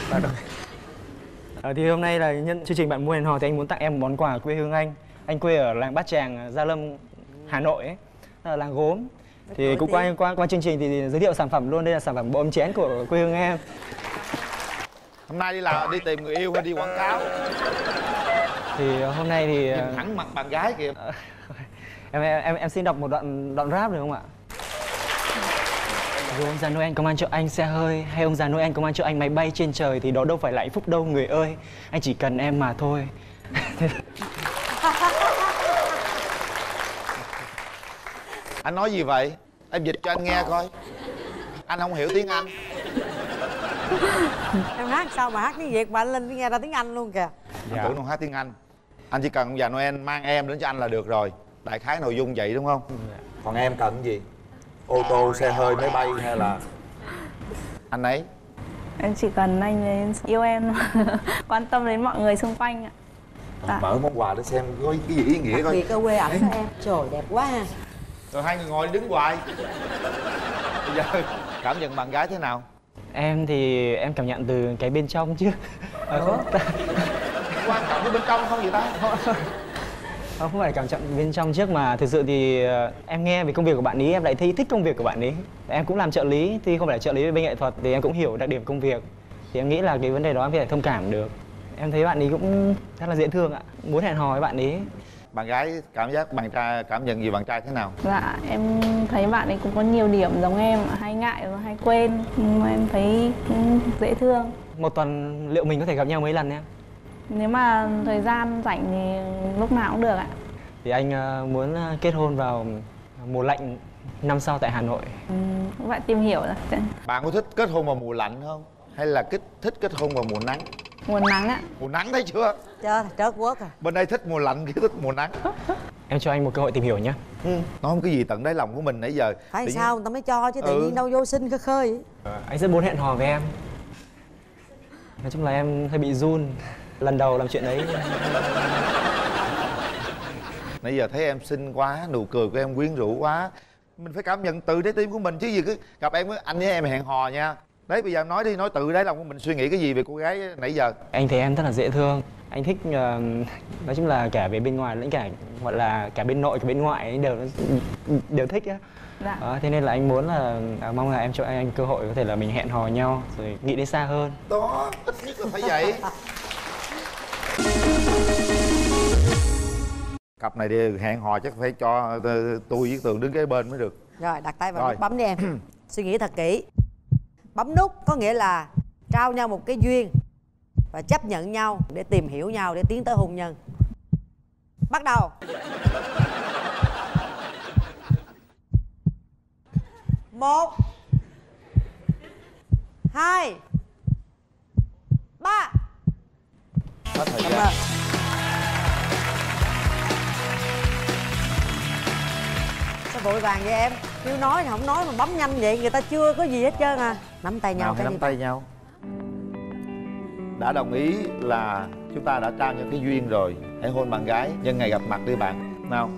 À, thì hôm nay là nhân chương trình Bạn Muốn Hẹn Hò thì anh muốn tặng em một món quà quê hương anh. Anh quê ở làng Bát Tràng, Gia Lâm, Hà Nội ấy. Là làng gốm. Thì cũng qua, qua qua chương trình thì giới thiệu sản phẩm luôn. Đây là sản phẩm bộ ấm chén của quê hương em. Hôm nay đi là đi tìm người yêu hay đi quảng cáo? Thì hôm nay thì nhìn thẳng mặt bạn gái kìa. em em em xin đọc một đoạn đoạn rap được không ạ? Dù ông già Noel công an cho anh xe hơi, hay ông già Noel công an cho anh máy bay trên trời, thì đó đâu phải là hạnh phúc đâu người ơi. Anh chỉ cần em mà thôi. Anh nói gì vậy? Em dịch cho anh nghe coi. Anh không hiểu tiếng Anh. Em hát sao mà hát tiếng Việt mà anh Linh nghe ra tiếng Anh luôn kìa. Dạ. Tưởng nó hát tiếng Anh. Anh chỉ cần ông già Noel mang em đến cho anh là được rồi. Đại khái nội dung vậy đúng không? Dạ. Còn em cần gì? Ô tô, xe hơi, máy bay hay là anh ấy? Em chỉ cần anh ấy yêu em, quan tâm đến mọi người xung quanh ạ. Dạ. Mở món quà để xem có cái gì ý nghĩa coi. Đặc biệt ở quê ảnh đó em. Trời đẹp quá ha. Rồi hai người ngồi đứng hoài. Bây giờ cảm nhận bạn gái thế nào? Em thì em cảm nhận từ cái bên trong chứ. Ủa? Quan trọng cái bên trong không vậy ta? Không, không phải cảm nhận bên trong trước mà thực sự thì em nghe về công việc của bạn ấy em lại thấy thích công việc của bạn ấy. Em cũng làm trợ lý, tuy không phải là trợ lý về bên nghệ thuật thì em cũng hiểu đặc điểm công việc. Thì em nghĩ là cái vấn đề đó em có thể thông cảm được. Em thấy bạn ấy cũng rất là dễ thương ạ. Muốn hẹn hò với bạn ấy. Bạn gái cảm giác bạn trai cảm nhận gì bạn trai thế nào? Dạ em thấy bạn ấy cũng có nhiều điểm giống em, hay ngại và hay quên, nhưng mà em thấy cũng dễ thương. Một tuần liệu mình có thể gặp nhau mấy lần em? Nếu mà thời gian rảnh thì lúc nào cũng được ạ. Thì anh uh, muốn kết hôn vào mùa lạnh năm sau tại Hà Nội. Ừ, cũng phải tìm hiểu rồi. Bạn có thích kết hôn vào mùa lạnh không? Hay là thích thích kết hôn vào mùa nắng? Mùa nắng ạ. Mùa nắng thấy chưa? Trời, trớt quất à. Bên đây thích mùa lạnh, kia thích mùa nắng. Em cho anh một cơ hội tìm hiểu nhé. Ừ. Nói không cái gì tận đáy lòng của mình nãy giờ. Phải tự sao nhiên... người ta mới cho chứ tự Ừ. nhiên đâu vô sinh khơi khơi vậy. À, anh rất muốn hẹn hò với em. Nói chung là em hơi bị run lần đầu làm chuyện đấy. Nãy giờ thấy em xinh quá, nụ cười của em quyến rũ quá. Mình phải cảm nhận từ trái tim của mình chứ gì cứ gặp em với anh với em hẹn hò nha. Đấy bây giờ nói đi, nói từ đáy lòng của mình suy nghĩ cái gì về cô gái nãy giờ. Anh thấy em rất là dễ thương. Anh thích uh, nói chung là cả về bên ngoài lẫn cả gọi là cả bên nội cả bên ngoại đều đều thích á. Dạ. Đó, thế nên là anh muốn là à, mong là em cho anh, anh cơ hội có thể là mình hẹn hò nhau rồi nghĩ đến xa hơn. Đó, ít nhất là phải vậy. Cặp này đi hẹn hò chắc phải cho tôi với Tường đứng kế bên mới được. Rồi đặt tay vào Rồi. nút bấm đi em. Suy nghĩ thật kỹ. Bấm nút có nghĩa là trao nhau một cái duyên. và chấp nhận nhau để tìm hiểu nhau để tiến tới hôn nhân. Bắt đầu. Một, hai, ba. Hết thời Cảm gian. ơn. Sao vội vàng vậy em? Kêu nói thì không nói mà bấm nhanh vậy, người ta chưa có gì hết trơn à. Nắm tay nhau Nào, cái hãy đi. nắm tay nhau. Đã đồng ý là chúng ta đã trao những cái duyên rồi, hãy hôn bạn gái nhân ngày gặp mặt đi bạn. Nào.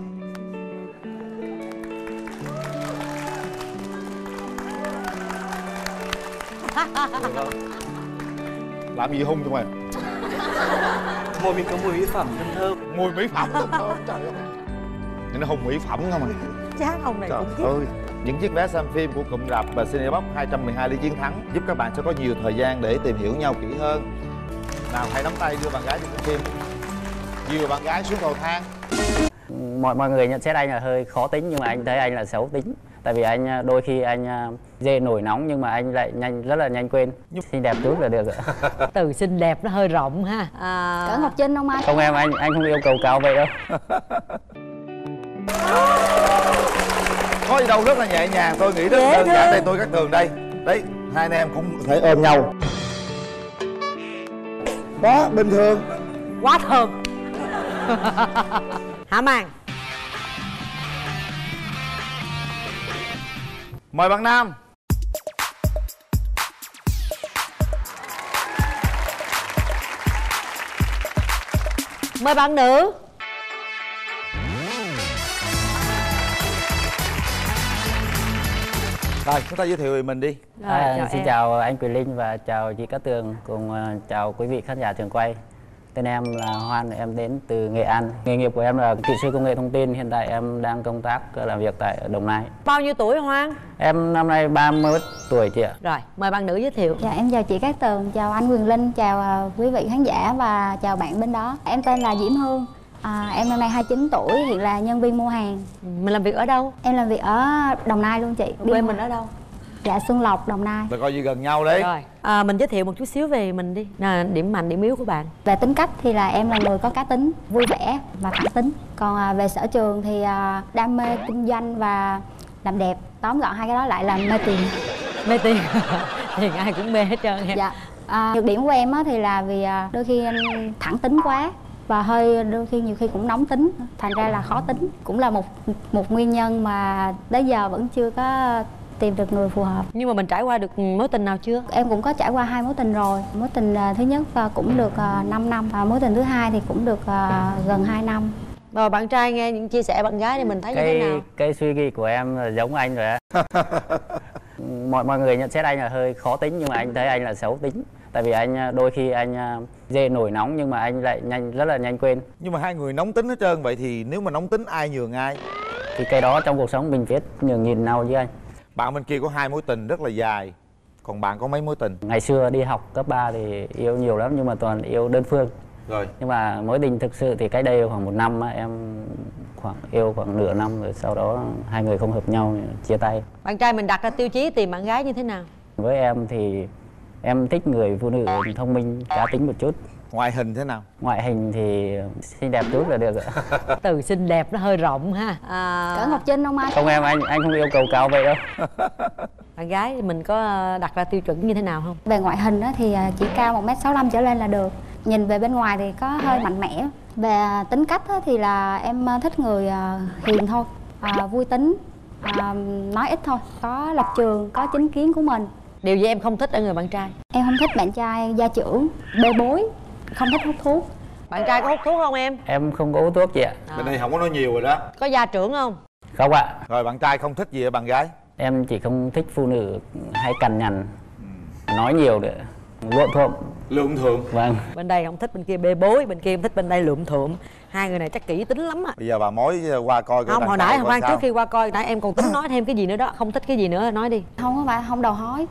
Làm gì hôn cho mày? Môi mình có mùi mỹ phẩm thơm thơm. Mùi mỹ phẩm thơm thơm, trời ơi. Nhưng nó hôn mỹ phẩm không à. Chán ông này Trời cũng khiếp. ơi. Những chiếc vé xem phim của cụm rạp và Cinebox hai trăm mười hai ly chiến thắng giúp các bạn sẽ có nhiều thời gian để tìm hiểu nhau kỹ hơn. Nào, hãy nắm tay đưa bạn gái đi xem phim. Dìu bạn gái xuống cầu thang. Mọi mọi người nhận xét anh là hơi khó tính, nhưng mà anh thấy anh là xấu tính. Tại vì anh đôi khi anh dê nổi nóng nhưng mà anh lại nhanh rất là nhanh quên. Xinh đẹp trước là được ạ. Từ xinh đẹp nó hơi rộng ha. À... Cỡ Ngọc Trinh không anh? Không em, anh anh không yêu cầu cao vậy đâu. Có gì đâu, rất là nhẹ nhàng, tôi nghĩ rất là đơn giản. Đây tôi Cát Tường đây. Đấy, hai anh em cũng có thể ôm nhau. Đó, bình thường. Quá thơm. Hả Mang? Mời bạn nam. Mời bạn nữ. Rồi, chúng ta giới thiệu về mình đi. À, chào xin em. Chào anh Quyền Linh và chào chị Cát Tường, cùng uh, chào quý vị khán giả trường quay. Tên em là Hoan, em đến từ Nghệ An. Nghề nghiệp của em là kỹ sư công nghệ thông tin, hiện tại em đang công tác làm việc tại Đồng Nai. Bao nhiêu tuổi Hoan? Em năm nay ba mươi mốt tuổi chị ạ. Rồi, mời bạn nữ giới thiệu. Dạ, em chào chị Cát Tường, chào anh Quyền Linh, chào uh, quý vị khán giả và chào bạn bên đó. Em tên là Diễm Hương. À, em năm nay hai mươi chín tuổi, hiện là nhân viên mua hàng. Mình làm việc ở đâu? Em làm việc ở Đồng Nai luôn chị. Quê mình ở đâu? Dạ, Xuân Lộc, Đồng Nai. Là coi như gần nhau đấy. Rồi, à, mình giới thiệu một chút xíu về mình đi. À, điểm mạnh, điểm yếu của bạn. Về tính cách thì là em là người có cá tính, vui vẻ và thẳng tính. Còn à, về sở trường thì à, đam mê kinh doanh và làm đẹp. Tóm gọn hai cái đó lại là mê tiền. Mê tiền. Tiền ai cũng mê hết trơn em. Dạ. À, nhược điểm của em á, thì là vì à, đôi khi em thẳng tính quá và hơi đôi khi nhiều khi cũng nóng tính, thành ra là khó tính, cũng là một một nguyên nhân mà đến giờ vẫn chưa có tìm được người phù hợp. Nhưng mà mình trải qua được mối tình nào chưa? Em cũng có trải qua hai mối tình rồi. Mối tình uh, thứ nhất uh, cũng được uh, năm năm và mối tình thứ hai thì cũng được uh, gần hai năm. Rồi bạn trai nghe những chia sẻ bạn gái thì mình thấy cái, như thế nào? Cái suy nghĩ của em là giống anh rồi á. mọi mọi người nhận xét anh là hơi khó tính, nhưng mà anh thấy anh là xấu tính. Tại vì anh đôi khi anh dê nổi nóng nhưng mà anh lại nhanh rất là nhanh quên. Nhưng mà hai người nóng tính hết trơn, vậy thì nếu mà nóng tính ai nhường ai? Thì cái đó trong cuộc sống mình biết nhường nhìn nhau với anh. Bạn bên kia có hai mối tình rất là dài, còn bạn có mấy mối tình? Ngày xưa đi học cấp ba thì yêu nhiều lắm nhưng mà toàn yêu đơn phương. Rồi. Nhưng mà mối tình thực sự thì cách đây khoảng một năm em khoảng yêu khoảng nửa năm rồi sau đó hai người không hợp nhau chia tay. Bạn trai mình đặt ra tiêu chí tìm bạn gái như thế nào? Với em thì em thích người phụ nữ thông minh, cá tính một chút. Ngoại hình thế nào? Ngoại hình thì xinh đẹp trước là được ạ. Từ xinh đẹp nó hơi rộng ha. À... Cỡ Ngọc Trinh không anh? Không em, anh anh không yêu cầu cao vậy đâu. Bạn gái thì mình có đặt ra tiêu chuẩn như thế nào không? Về ngoại hình thì chỉ cao một mét sáu mươi lăm trở lên là được. Nhìn về bên ngoài thì có hơi mạnh mẽ. Về tính cách thì là em thích người hiền thôi, à, vui tính, à, nói ít thôi, có lập trường, có chính kiến của mình. Điều gì em không thích ở người bạn trai? Em không thích bạn trai gia trưởng, bê bối, không thích hút thuốc. Bạn trai có hút thuốc không em? Em không có hút thuốc chị ạ. À. Bên đây không có nói nhiều rồi đó. Có gia trưởng không? Không ạ. Rồi bạn trai không thích gì ở bạn gái? Em chỉ không thích phụ nữ hay cằn nhằn, ừ. nói nhiều nữa, luộm thuộm. Luộm thuộm. Vâng. Bên đây không thích bên kia bê bối, bên kia không thích bên đây luộm thuộm. Hai người này chắc kỹ tính lắm á. Bây giờ bà mối qua coi không, hồi nãy Hoàng trước khi qua coi nãy em còn tính nói thêm cái gì nữa đó, không thích cái gì nữa nói đi. Không có phải, không đầu hói.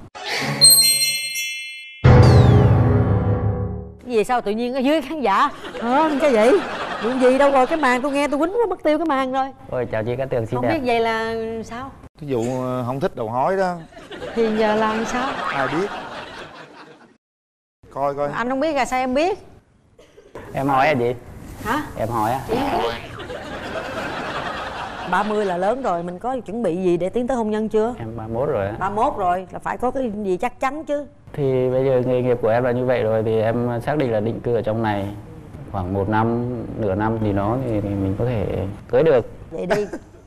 Cái gì sao tự nhiên ở dưới khán giả hả? Cái gì? Chuyện gì đâu rồi, cái màn tôi nghe tôi quýnh quá mất tiêu cái màn rồi. Ôi chào chị Cát Tường xinh không đẹp. Không biết vậy là sao? Ví dụ không thích đầu hói đó thì giờ làm sao? Ai biết. Coi coi. Anh không biết là sao em biết? Em hỏi à chị? Hả? Em hỏi á. ba mươi là lớn rồi, mình có chuẩn bị gì để tiến tới hôn nhân chưa? Em ba mốt rồi á. ba mốt rồi là phải có cái gì chắc chắn chứ. Thì bây giờ nghề nghiệp của em là như vậy rồi, thì em xác định là định cư ở trong này khoảng một năm, nửa năm thì nó thì, thì mình có thể cưới được. Vậy đi.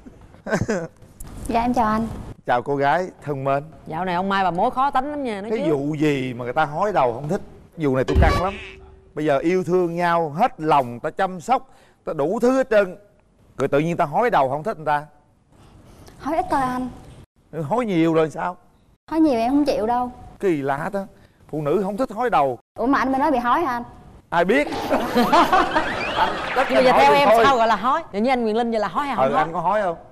Dạ em chào anh. Chào cô gái thân mến. Dạo này ông Mai bà mối khó tính lắm nha, nói Cái chứ. vụ gì mà người ta hói đầu không thích. Vụ này tôi căng lắm. Bây giờ yêu thương nhau hết lòng, ta chăm sóc, ta đủ thứ hết trơn, rồi tự nhiên ta hói đầu không thích người ta. Hói ít thôi anh. Hói nhiều rồi sao? Hói nhiều em không chịu đâu. Kỳ lạ đó. Phụ nữ không thích hói đầu. Ủa mà anh mới nói bị hói hả anh? Ai biết. Nhưng bây giờ theo em thôi. Sao gọi là hói? Như anh Quyền Linh vậy là hói hay không? Ừ, anh có hói không?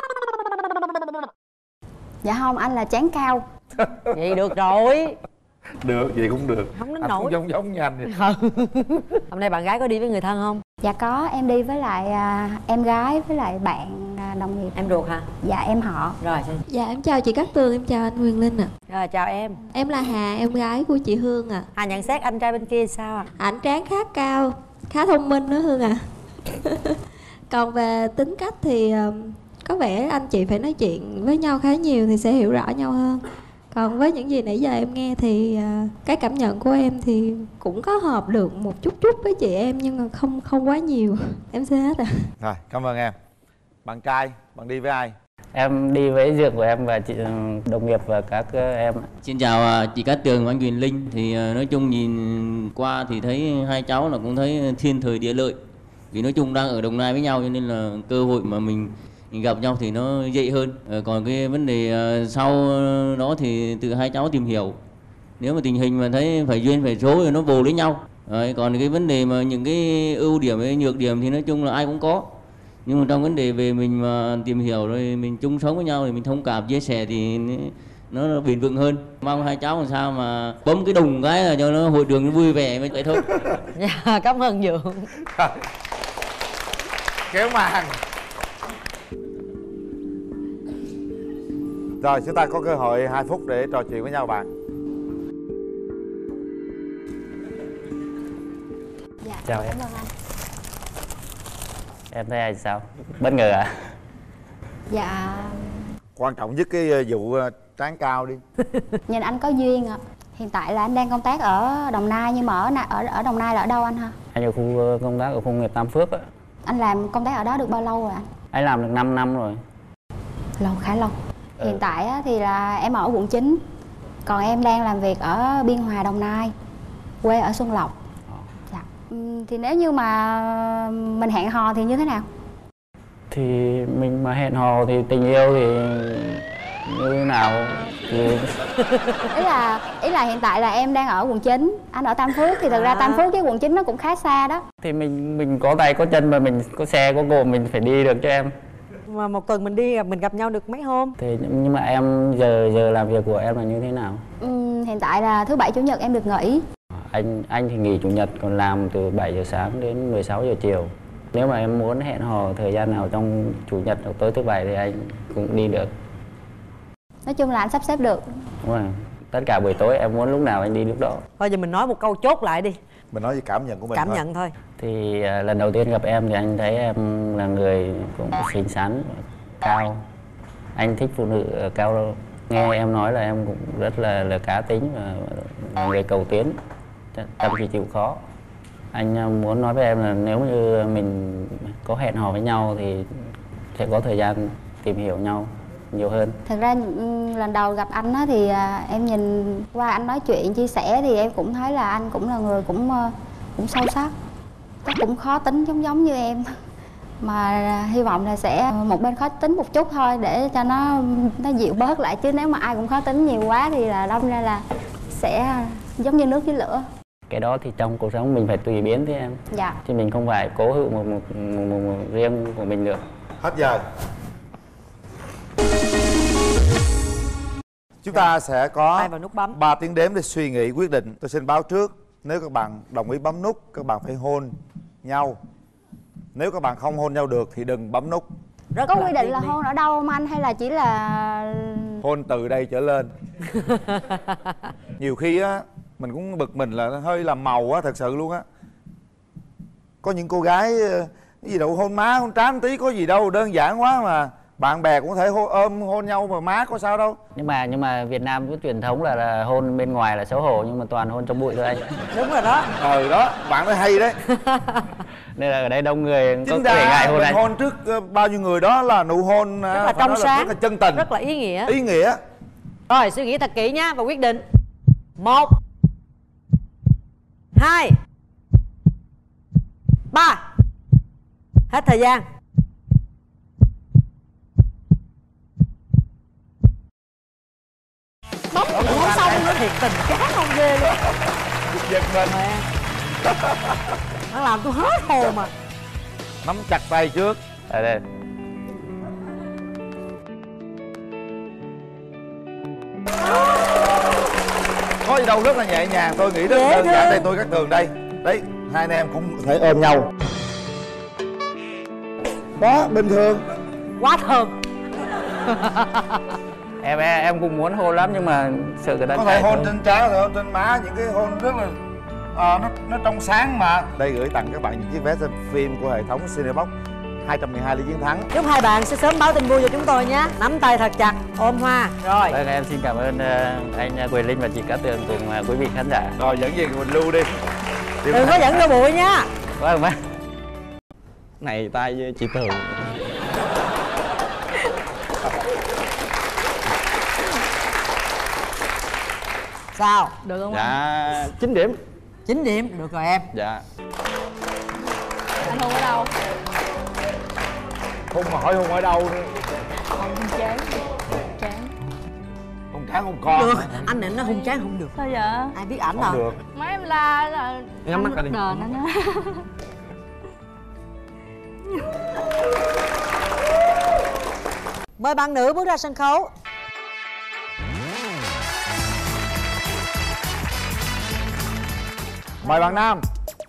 Dạ không, anh là chán cao. Vậy được rồi. Được, vậy cũng được. Không đến anh nổi. cũng giống giống như anh vậy. Hôm nay bạn gái có đi với người thân không? Dạ có, em đi với lại à, em gái với lại bạn à, đồng nghiệp. Em ruột hả? Dạ em họ. Rồi. Dạ em chào chị Cát Tường, em chào anh Quyền Linh ạ. Rồi chào em. Em là Hà, em gái của chị Hương ạ. Hà nhận xét anh trai bên kia sao ạ? Ảnh trán khá cao, khá thông minh đó Hương ạ. Còn về tính cách thì um, có vẻ anh chị phải nói chuyện với nhau khá nhiều thì sẽ hiểu rõ nhau hơn. Còn với những gì nãy giờ em nghe thì uh, cái cảm nhận của em thì cũng có hợp được một chút chút với chị em, nhưng mà không không quá nhiều. Em xin hết ạ. À. Rồi, cảm ơn em. Bạn trai, bạn đi với ai? Em đi với dượng của em và chị đồng nghiệp và các em. Xin chào chị Cát Tường và anh Quyền Linh. Thì nói chung nhìn qua thì thấy hai cháu là cũng thấy thiên thời địa lợi. Vì nói chung đang ở Đồng Nai với nhau cho nên là cơ hội mà mình mình gặp nhau thì nó dễ hơn. Còn cái vấn đề sau đó thì từ hai cháu tìm hiểu. Nếu mà tình hình mà thấy phải duyên phải số thì nó bù lấy nhau. Rồi, còn cái vấn đề mà những cái ưu điểm với nhược điểm thì nói chung là ai cũng có. Nhưng mà trong vấn đề về mình mà tìm hiểu rồi mình chung sống với nhau thì mình thông cảm chia sẻ thì nó bền vững hơn. Mong hai cháu làm sao mà bấm cái đùng cái là cho nó hội trường nó vui vẻ vậy thôi. Dạ, cảm ơn Dượng. Kéo màn. Rồi chúng ta có cơ hội hai phút để trò chuyện với nhau bạn. Dạ, chào em. Cảm ơn anh. Em thấy ai sao? Bất ngờ à? Dạ. Quan trọng nhất cái vụ trán cao đi. Nhìn anh có duyên ạ. À. Hiện tại là anh đang công tác ở Đồng Nai, nhưng mà ở ở ở Đồng Nai là ở đâu anh ha? Anh ở khu công tác ở khu công nghiệp Tam Phước á. Anh làm công tác ở đó được bao lâu rồi anh? Anh làm được năm năm rồi. Lâu, khá lâu. Ừ. Hiện tại á, thì là em ở quận chín. Còn em đang làm việc ở Biên Hòa, Đồng Nai. Quê ở Xuân Lộc. Dạ. Thì nếu như mà mình hẹn hò thì như thế nào? Thì mình mà hẹn hò thì tình yêu thì như thế nào thì... ý là ý là hiện tại là em đang ở quận chín, anh ở Tam Phước, thì thực ra Tam Phước với quận chín nó cũng khá xa đó. Thì mình mình có tay có chân mà mình có xe có cộ mình phải đi được cho em. Mà một tuần mình đi mình gặp nhau được mấy hôm? Thì nhưng mà em giờ giờ làm việc của em là như thế nào? Ừ, hiện tại là thứ bảy chủ nhật em được nghỉ. Anh anh thì nghỉ chủ nhật, còn làm từ bảy giờ sáng đến mười sáu giờ chiều. Nếu mà em muốn hẹn hò thời gian nào trong chủ nhật hoặc tối thứ bảy thì anh cũng đi được. Nói chung là anh sắp xếp được. Đúng rồi. Tất cả buổi tối em muốn lúc nào anh đi lúc đó. Thôi giờ mình nói một câu chốt lại đi. Mình nói về cảm nhận của mình Cảm thôi. nhận thôi. Thì uh, lần đầu tiên gặp em thì anh thấy em là người cũng xinh xắn, cao. Anh thích phụ nữ uh, cao. Nghe em nói là em cũng rất là, là cá tính và là người cầu tiến, chăm chỉ chịu khó. Anh uh, muốn nói với em là nếu như mình có hẹn hò với nhau thì sẽ có thời gian tìm hiểu nhau nhiều hơn. Thật ra lần đầu gặp anh á thì em nhìn qua anh nói chuyện chia sẻ thì em cũng thấy là anh cũng là người cũng cũng sâu sắc, chắc cũng khó tính giống giống như em, mà hy vọng là sẽ một bên khó tính một chút thôi để cho nó nó dịu bớt lại, chứ nếu mà ai cũng khó tính nhiều quá thì là đâm ra là sẽ giống như nước với lửa. Cái đó thì trong cuộc sống mình phải tùy biến thế em. Dạ. Thì mình không phải cố hữu một, một, một, một, một riêng của mình được. Hết giờ. Chúng ta sẽ có ba tiếng đếm để suy nghĩ quyết định. Tôi xin báo trước, nếu các bạn đồng ý bấm nút, các bạn phải hôn nhau. Nếu các bạn không hôn nhau được thì đừng bấm nút. Rất có quy định là hôn ở đâu không anh, hay là chỉ là hôn từ đây trở lên? Nhiều khi á, mình cũng bực mình là hơi làm màu quá thật sự luôn á. Có những cô gái cái gì đâu hôn má hôn trán tí có gì đâu, đơn giản quá mà. Bạn bè cũng có thể hôn, ôm hôn nhau mà má có sao đâu. Nhưng mà nhưng mà Việt Nam có truyền thống là, là hôn bên ngoài là xấu hổ, nhưng mà toàn hôn trong bụi thôi anh. Đúng rồi đó. Ừ đó, bạn nói hay đấy. Nên là ở đây đông người có Chính thể ra ngại hôn mình anh. hôn trước bao nhiêu người đó là nụ hôn Rất là trong sáng, rất là chân tình, rất là ý nghĩa. Ý nghĩa. Rồi suy nghĩ thật kỹ nhá và quyết định. Một, hai, ba. Hết thời gian. Bóng cũng không xong nữa, thiệt tình chán không ghê luôn. Giật mình. Nó làm tôi hết hồn mà. Nắm chặt tay trước. Đây đây. Có gì đâu, rất là nhẹ nhàng, tôi nghĩ rất đơn giản. Đây tôi Cát Tường đây. Đấy, hai anh em cũng có thể ôm nhau. Đó, bình thường. Quá thơm. em em cũng muốn hôn lắm nhưng mà sợ người ta có thể hôn trên trán, hôn trên má, những cái hôn rất là à, nó nó trong sáng mà. Đây gửi tặng các bạn những chiếc vé xem phim của hệ thống Cinebox hai trăm mười hai ly chiến thắng. Chúc hai bạn sẽ sớm báo tin vui cho chúng tôi nhé. Nắm tay thật chặt, ôm hoa. Rồi. Vâng, em xin cảm ơn uh, anh Quyền Linh và chị Cát Tường cùng uh, quý vị khán giả. Rồi dẫn về mình lưu đi. Đừng có dẫn ra bụi nha. Vâng vâng. Này tay với chị Tường. Sao? Được không? Dạ chín điểm. chín điểm, được rồi em. Dạ. Anh hôn ở đâu? Hôn mà hỏi hôn ở đâu nữa. Hôn chán. Chán. Hôn trán hôn con. Được, anh định nó hôn trán không được. Sao vậy? Ai biết ảnh không hả? Được. Mấy em la là Nhắm mắt ra đi. đền anh á. Mời bạn nữ bước ra sân khấu. Mời bạn nam.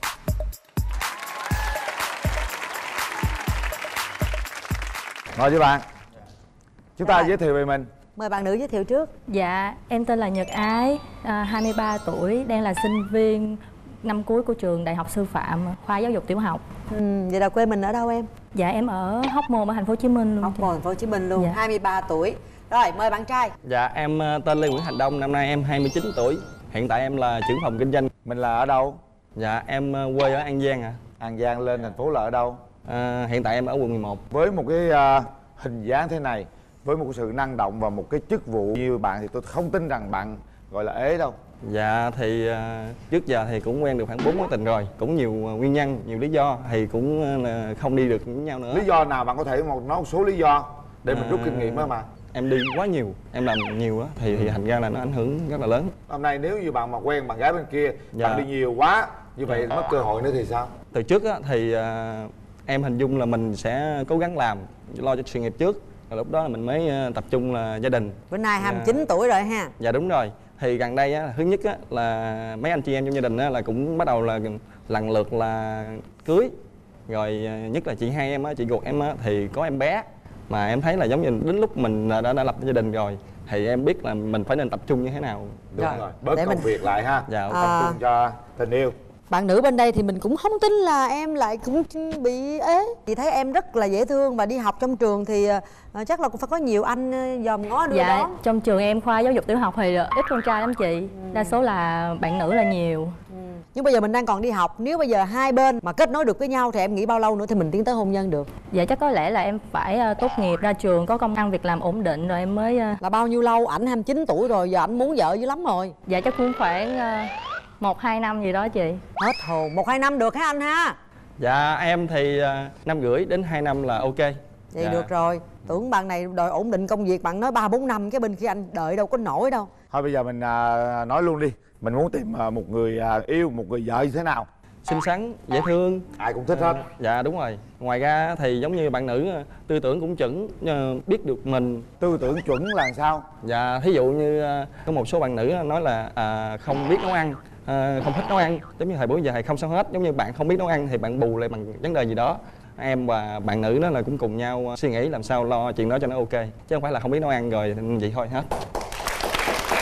Mời với bạn. Chúng ta Rồi. giới thiệu về mình. Mời bạn nữ giới thiệu trước. Dạ, em tên là Nhật Ái, à, hai mươi ba tuổi, đang là sinh viên năm cuối của trường Đại học Sư phạm, khoa giáo dục tiểu học. Ừ, vậy là quê mình ở đâu em? Dạ, em ở Hóc Môn ở thành phố Hồ Chí Minh luôn. Hóc Môn thành phố Hồ Chí Minh luôn. Dạ. hai mươi ba tuổi. Rồi, mời bạn trai. Dạ em uh, tên Lê Nguyễn Thành Đông, năm nay em hai mươi chín tuổi. Hiện tại em là trưởng phòng kinh doanh. Mình là ở đâu? Dạ em uh, quê ở An Giang ạ. À. An Giang lên thành phố là ở đâu? À, hiện tại em ở quận mười một. Với một cái uh, hình dáng thế này, với một sự năng động và một cái chức vụ như bạn thì tôi không tin rằng bạn gọi là ế đâu. Dạ thì uh, trước giờ thì cũng quen được khoảng bốn mối tình rồi. Cũng nhiều uh, nguyên nhân, nhiều lý do thì cũng uh, không đi được với nhau nữa. Lý do nào bạn có thể một nói một số lý do để mình à, rút kinh nghiệm đó mà. Em đi quá nhiều, em làm nhiều á thì, thì thành ra là nó ảnh hưởng rất là lớn. Hôm nay nếu như bạn mà quen bạn gái bên kia, dạ. bạn đi nhiều quá như vậy mất cơ hội nữa thì sao? Từ trước á thì uh, em hình dung là mình sẽ cố gắng làm, lo cho sự nghiệp trước. Rồi lúc đó là mình mới uh, tập trung là gia đình. Bữa nay hai mươi chín tuổi rồi ha. Dạ đúng rồi. Thì gần đây á, thứ nhất á, là mấy anh chị em trong gia đình á, là cũng bắt đầu là lần lượt là cưới. Rồi nhất là chị hai em á, chị ruột em á, thì có em bé. Mà em thấy là giống như đến lúc mình đã, đã lập gia đình rồi thì em biết là mình phải nên tập trung như thế nào. Đúng rồi, rồi. Bớt công mình... việc lại ha. Dạ. Tập à... trung cho tình yêu. Bạn nữ bên đây thì mình cũng không tin là em lại cũng bị ế. Chị thấy em rất là dễ thương và đi học trong trường thì uh, chắc là cũng phải có nhiều anh dòm ngó đưa dạ, đó. Trong trường em khoa giáo dục tiểu học thì ít con trai lắm chị. Ừ. Đa số là bạn nữ là nhiều. Ừ. Nhưng bây giờ mình đang còn đi học, nếu bây giờ hai bên mà kết nối được với nhau thì em nghĩ bao lâu nữa thì mình tiến tới hôn nhân được? Dạ chắc có lẽ là em phải uh, tốt nghiệp ra trường có công ăn việc làm ổn định rồi em mới uh... Là bao nhiêu lâu? Ảnh hai mươi chín tuổi rồi, giờ ảnh muốn vợ dữ lắm rồi. Dạ chắc cũng khoảng uh, một hai năm gì đó chị. Hết hồn, một hai năm được hả anh ha? Dạ em thì uh, năm rưỡi đến hai năm là ok. Vậy dạ. Được rồi. Tưởng bạn này đòi ổn định công việc, bạn nói ba bốn năm cái bên kia anh đợi đâu có nổi đâu. Thôi bây giờ mình uh, nói luôn đi. Mình muốn tìm uh, một người uh, yêu, một người vợ như thế nào? Xinh xắn, dễ thương. Ai cũng thích hết. Dạ đúng rồi. Ngoài ra thì giống như bạn nữ tư tưởng cũng chuẩn, biết được mình. Tư tưởng chuẩn là sao? Dạ thí dụ như có một số bạn nữ nói là à, không biết nấu ăn, à, không thích nấu ăn. Giống như thời bữa giờ thì không sao hết. Giống như bạn không biết nấu ăn thì bạn bù lại bằng vấn đề gì đó. Em và bạn nữ đó là cũng cùng nhau suy nghĩ làm sao lo chuyện đó cho nó ok. Chứ không phải là không biết nấu ăn rồi vậy thôi hết.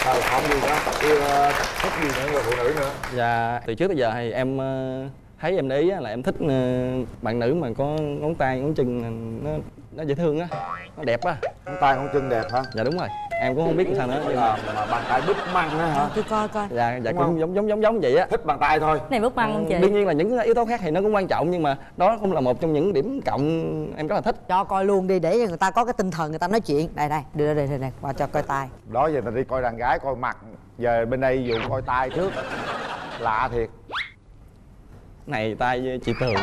Rồi không gì đó, yêu uh, thích gì nữa người phụ nữ nữa? Dạ, từ trước tới giờ thì em uh, thấy em để ý là em thích uh, bạn nữ mà có ngón tay, ngón chân nó nó dễ thương á, nó đẹp á. Ngón tay, ngón chân đẹp hả? Dạ đúng rồi. Em cũng không biết sao nữa nhưng mà, mà bàn tay búp măng á hả? Tôi coi coi. Dạ, dạ cũng giống giống giống giống vậy á. Thích bàn tay thôi. Này búp măng không chị? Đương nhiên là những yếu tố khác thì nó cũng quan trọng nhưng mà đó cũng là một trong những điểm cộng em rất là thích. Cho coi luôn đi để người ta có cái tinh thần người ta nói chuyện. Đây đây, đưa đây đây đây, qua cho coi tay. Đó giờ mình đi coi đàn gái coi mặt, giờ bên đây dụ coi tay trước. Lạ thiệt. Này tay chị Tường.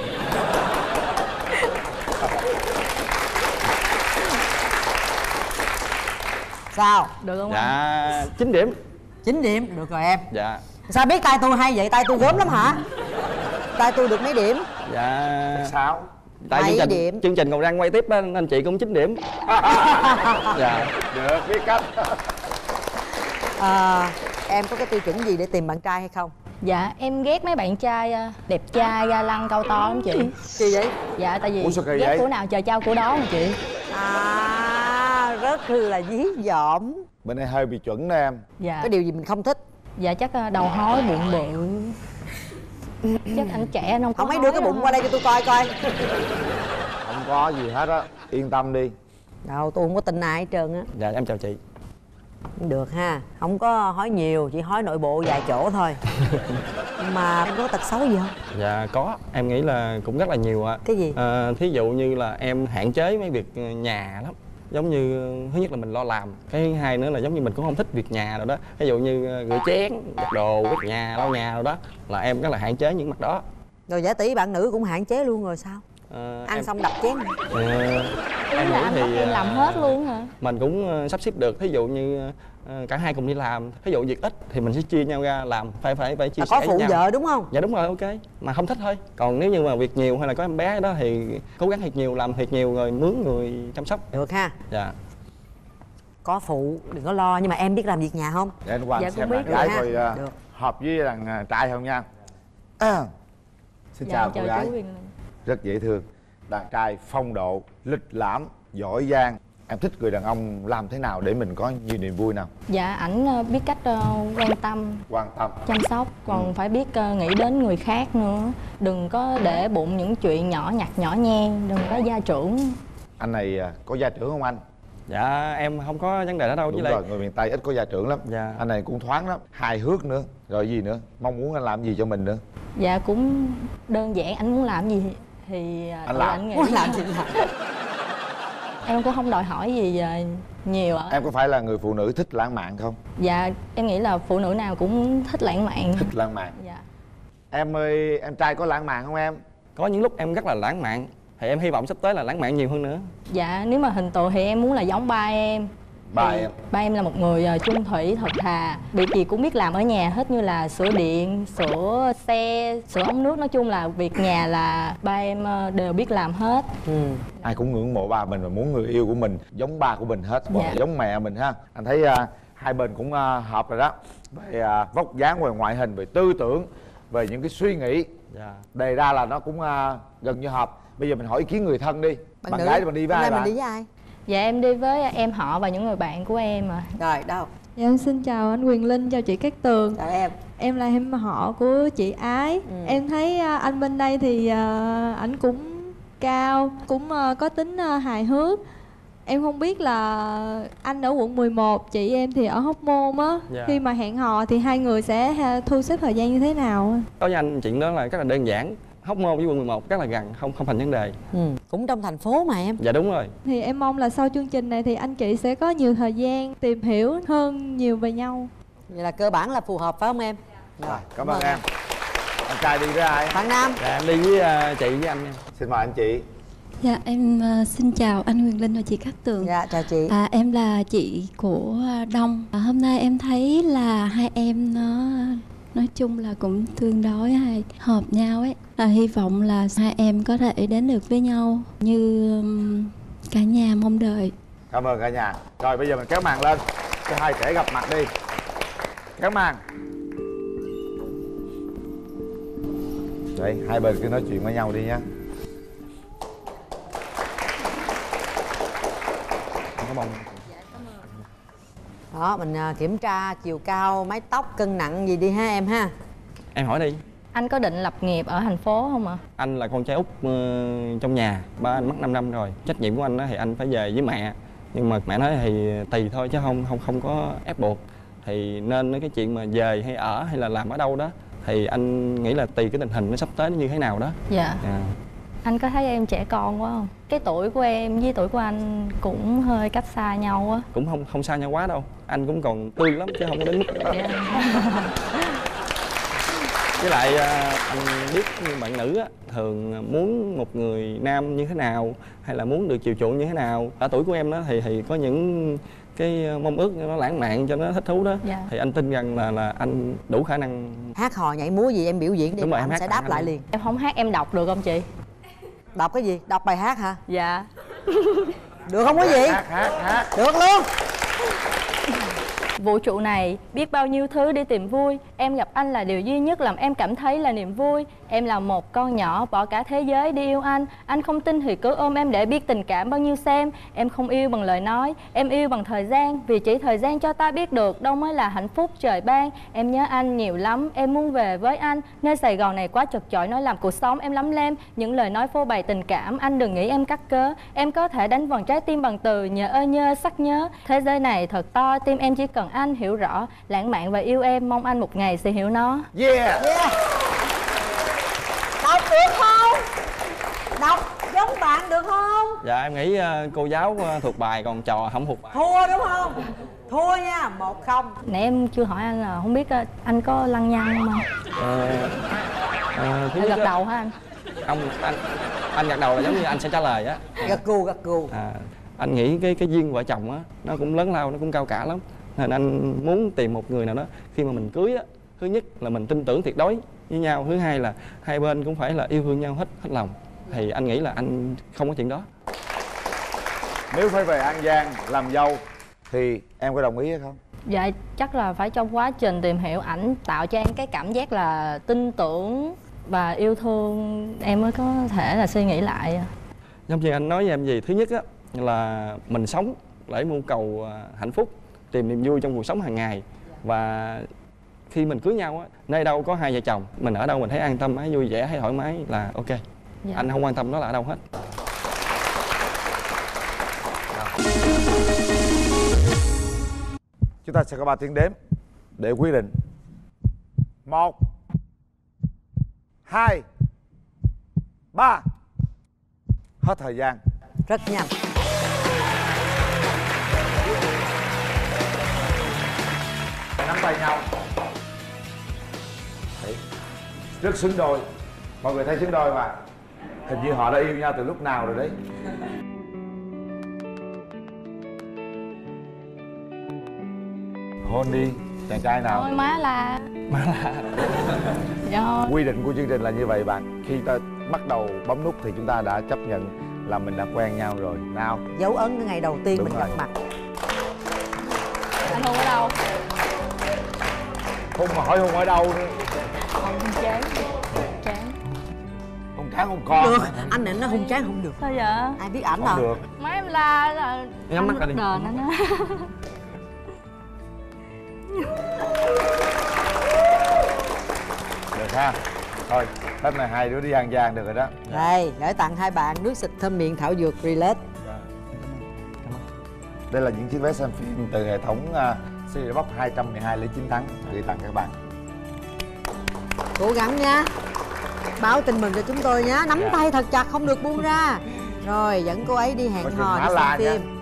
Sao? Được không? Dạ, chín điểm. chín điểm, được rồi em. Dạ. Sao biết tay tôi hay vậy? Tay tôi gớm lắm hả? Tay tôi được mấy điểm? Dạ. Sao? Tại mấy chương trình, điểm? chương trình còn đang quay tiếp á, anh chị cũng chín điểm. Dạ. Được, biết cách. À, em có cái tiêu chuẩn gì để tìm bạn trai hay không? Dạ em ghét mấy bạn trai đẹp trai ga lăng cao to lắm chị. Kỳ vậy? Dạ tại vì Ủa, sao kỳ ghét vậy? của nào trời trao của đó mà chị. À, rất là dí dỏm. Bên đây hơi bị chuẩn đó em. Dạ. Có điều gì mình không thích? Dạ chắc đầu hói bụng bự. Chắc anh trẻ anh không có Không mấy đưa cái bụng qua đây cho tôi coi coi. Không có gì hết á, yên tâm đi. Đâu, tôi không có tin ai hết trơn á. Dạ em chào chị. Được ha, không có hói nhiều, chỉ hói nội bộ vài chỗ thôi. Mà em có tật xấu gì không? Dạ có, em nghĩ là cũng rất là nhiều ạ. Cái gì? À, thí dụ như là em hạn chế mấy việc nhà lắm. Giống như thứ nhất là mình lo làm, cái thứ hai nữa là giống như mình cũng không thích việc nhà rồi đó. Ví dụ như rửa chén, giặt đồ, quét nhà, lau nhà rồi đó là em rất là hạn chế những mặt đó. Rồi giả tỷ bạn nữ cũng hạn chế luôn rồi sao? À, ăn em... xong đập chén. À, em nghĩ thì em làm hết luôn hả? Mình cũng sắp xếp được, thí dụ như cả hai cùng đi làm, ví dụ việc ít thì mình sẽ chia nhau ra làm, phải phải phải chia à, sẻ có phụ nhau. vợ đúng không? Dạ đúng rồi, ok. Mà không thích thôi. Còn nếu như mà việc nhiều hay là có em bé đó thì cố gắng thiệt nhiều, làm thiệt nhiều rồi mướn người chăm sóc. Được ha. Dạ. Có phụ, đừng có lo, nhưng mà em biết làm việc nhà không? Để anh qua Dạ, xem cũng đàn biết gái được coi ha. uh, Được. hợp với đàn trai không nha. À. Xin Dạ, chào chào cô gái. chú Huyền. Rất dễ thương. Đàn trai phong độ, lịch lãm, giỏi giang. Em thích người đàn ông làm thế nào để mình có nhiều niềm vui nào? Dạ ảnh biết cách uh, quan tâm, quan tâm, chăm sóc, còn ừ. phải biết uh, nghĩ đến người khác nữa. Đừng có để bụng những chuyện nhỏ nhặt nhỏ nhen, đừng có gia trưởng. Anh này uh, có gia trưởng không anh? Dạ em không có vấn đề đó đâu. Đúng với rồi, lại người miền Tây ít có gia trưởng lắm. Dạ. Anh này cũng thoáng lắm, hài hước nữa. Rồi gì nữa? Mong muốn anh làm gì cho mình nữa? Dạ cũng đơn giản, anh muốn làm gì thì anh làm. Anh nghĩ muốn làm gì làm. Em cũng không đòi hỏi gì nhiều ạ. Em có phải là người phụ nữ thích lãng mạn không? Dạ em nghĩ là phụ nữ nào cũng thích lãng mạn. Thích lãng mạn. Dạ. Em ơi, em trai có lãng mạn không em? có những lúc em rất là lãng mạn, thì em hy vọng sắp tới là lãng mạn nhiều hơn nữa. Dạ nếu mà hình tượng thì em muốn là giống ba em. Ba em Ba em là một người chung thủy, thật thà, việc gì cũng biết làm ở nhà hết, như là sửa điện, sửa xe, sửa ống nước, nói chung là việc nhà là ba em đều biết làm hết. Ừ. Ai cũng ngưỡng mộ ba mình và muốn người yêu của mình giống ba của mình hết, dạ. giống mẹ mình ha. Anh thấy uh, hai bên cũng uh, hợp rồi đó. Về uh, vóc dáng, về ngoại hình, về tư tưởng, về những cái suy nghĩ, dạ. đề ra là nó cũng uh, gần như hợp. Bây giờ mình hỏi ý kiến người thân đi. Bạn, bạn gái thì mình đi với ai bạn? Mình đi với ai? Dạ em đi với em họ và những người bạn của em à. Rồi đâu? Dạ em xin chào anh Quyền Linh, chào chị Cát Tường. Chào em. Em là em họ của chị Ái. Ừ. Em thấy anh bên đây thì uh, ảnh cũng cao, cũng uh, có tính uh, hài hước. Em không biết là anh ở quận mười một, chị em thì ở Hóc Môn á. Dạ. Khi mà hẹn hò thì hai người sẽ thu xếp thời gian như thế nào? Đối với anh chuyện đó là rất là đơn giản. Hóc Môn với quận mười một rất là gần, không không thành vấn đề. Ừ, cũng trong thành phố mà em. Dạ đúng rồi. Thì em mong là sau chương trình này thì anh chị sẽ có nhiều thời gian tìm hiểu hơn nhiều về nhau. Vậy là cơ bản là phù hợp phải không em? Rồi, cảm ơn em. Anh trai đi với ai? Bạn Nam. Dạ em đi với uh, chị với anh em. Xin mời anh chị. Dạ em uh, xin chào anh Quyền Linh và chị Cát Tường. Dạ chào chị. À, em là chị của Đông. À, hôm nay em thấy là hai em nó nói chung là cũng tương đối hay hợp nhau ấy. À, hy vọng là hai em có thể đến được với nhau như um, cả nhà mong đợi. Cảm ơn cả nhà. Rồi bây giờ mình kéo màn lên cho hai trẻ gặp mặt đi. Kéo màn. Đấy, hai bên cứ nói chuyện với nhau đi nhá. Có bông. Đó, mình à, kiểm tra chiều cao, mái tóc, cân nặng gì đi ha em ha. Em hỏi đi. Anh có định lập nghiệp ở thành phố không ạ? Anh là con trai út uh, trong nhà, ba anh mất năm năm rồi. Trách nhiệm của anh đó thì anh phải về với mẹ. Nhưng mà mẹ nói thì tùy thôi chứ không không không có ép buộc. Thì nên cái chuyện mà về hay ở hay là làm ở đâu đó thì anh nghĩ là tùy cái tình hình nó sắp tới nó như thế nào đó. Dạ. À. Anh có thấy em trẻ con quá không? Cái tuổi của em với tuổi của anh cũng hơi cách xa nhau á. Cũng không không xa nhau quá đâu. Anh cũng còn tươi lắm chứ không có đến mức đó. Dạ. Với lại anh biết bạn nữ á, thường muốn một người nam như thế nào hay là muốn được chiều chuộng như thế nào. Ở tuổi của em đó thì thì có những cái mong ước nó lãng mạn cho nó thích thú đó. Dạ. Thì anh tin rằng là là anh đủ khả năng. Hát hò nhảy múa gì em biểu diễn đi, anh sẽ đáp lại liền. Em không hát, em đọc được không chị? Đọc cái gì? Đọc bài hát hả? Dạ. Được không quý vị? Hát, hát, hát. Được luôn. Vũ trụ này biết bao nhiêu thứ đi tìm vui. Em gặp anh là điều duy nhất làm em cảm thấy là niềm vui. Em là một con nhỏ bỏ cả thế giới đi yêu anh. Anh không tin thì cứ ôm em để biết tình cảm bao nhiêu xem. Em không yêu bằng lời nói, em yêu bằng thời gian. Vì chỉ thời gian cho ta biết được đâu mới là hạnh phúc trời ban. Em nhớ anh nhiều lắm, em muốn về với anh. Nơi Sài Gòn này quá chật chội, nói làm cuộc sống em lắm lem. Những lời nói phô bày tình cảm, anh đừng nghĩ em cắt cớ. Em có thể đánh vần trái tim bằng từ nhớ ơi nhớ sắc nhớ. Thế giới này thật to, tim em chỉ cần anh hiểu rõ. Lãng mạn và yêu em, mong anh một ngày sẽ hiểu nó. Yeah, yeah. Đọc được không? Đọc giống bạn được không? Dạ em nghĩ cô giáo thuộc bài còn trò không thuộc bài. Thua đúng không? Thua nha, một không. Nãy em chưa hỏi anh là không biết anh có lăng nhăng không? Ờ, à, Anh gật đầu hả anh? Không, anh anh gật đầu là giống như anh sẽ trả lời á. Gật gù gật gù. À, anh nghĩ cái cái duyên vợ chồng á nó cũng lớn lao, nó cũng cao cả lắm. Nên anh muốn tìm một người nào đó khi mà mình cưới á, thứ nhất là mình tin tưởng tuyệt đối với nhau, thứ hai là hai bên cũng phải là yêu thương nhau hết hết lòng. Thì anh nghĩ là anh không có chuyện đó. Nếu phải về An Giang làm dâu thì em có đồng ý hay không? Dạ chắc là phải trong quá trình tìm hiểu ảnh tạo cho em cái cảm giác là tin tưởng và yêu thương em mới có thể là suy nghĩ lại. Giống như anh nói với em gì, thứ nhất á là mình sống để mưu cầu hạnh phúc, tìm niềm vui trong cuộc sống hàng ngày. Và khi mình cưới nhau á, nơi đâu có hai vợ chồng, mình ở đâu mình thấy an tâm, thấy vui vẻ, thấy thoải mái là ok. Dạ. Anh không quan tâm nó là ở đâu hết. Chúng ta sẽ có ba tiếng đếm để quyết định. Một, hai, ba. Hết thời gian. Rất nhanh. Nắm tay nhau. Đấy. Rất xứng đôi. Mọi người thấy xứng đôi mà. Hình như họ đã yêu nhau từ lúc nào rồi đấy. Hôn đi, chàng trai nào? Thôi má là Má là Dạ. Quy định của chương trình là như vậy bạn. Khi ta bắt đầu bấm nút thì chúng ta đã chấp nhận là mình đã quen nhau rồi. Nào. Dấu ấn cái ngày đầu tiên Đúng mình rồi. gặp mặt. Anh hôn ở đâu? Hôn mà hỏi hôn ở đâu nữa. Hôn chán. Chán. Hôn trán hôn con. Được, anh định nó hung chán không được. Sao vậy? Ai biết ảnh Không à? được. Má em la là nhắm mắt ra đi. đền anh á. Được ha. Thôi, tết này hai đứa đi An Giang được rồi đó. Đây, gửi tặng hai bạn nước xịt thơm miệng thảo dược Relax. Đây là những chiếc vé xem phim từ hệ thống uh, xê đê Box hai trăm mười hai lấy chiến thắng gửi tặng các bạn. Cố gắng nha. Báo tin mừng cho chúng tôi nhé. Nắm Dạ. tay thật chặt, không được buông ra. Rồi, dẫn cô ấy đi hẹn Coi chừng hò Mã đi La xem nha. phim.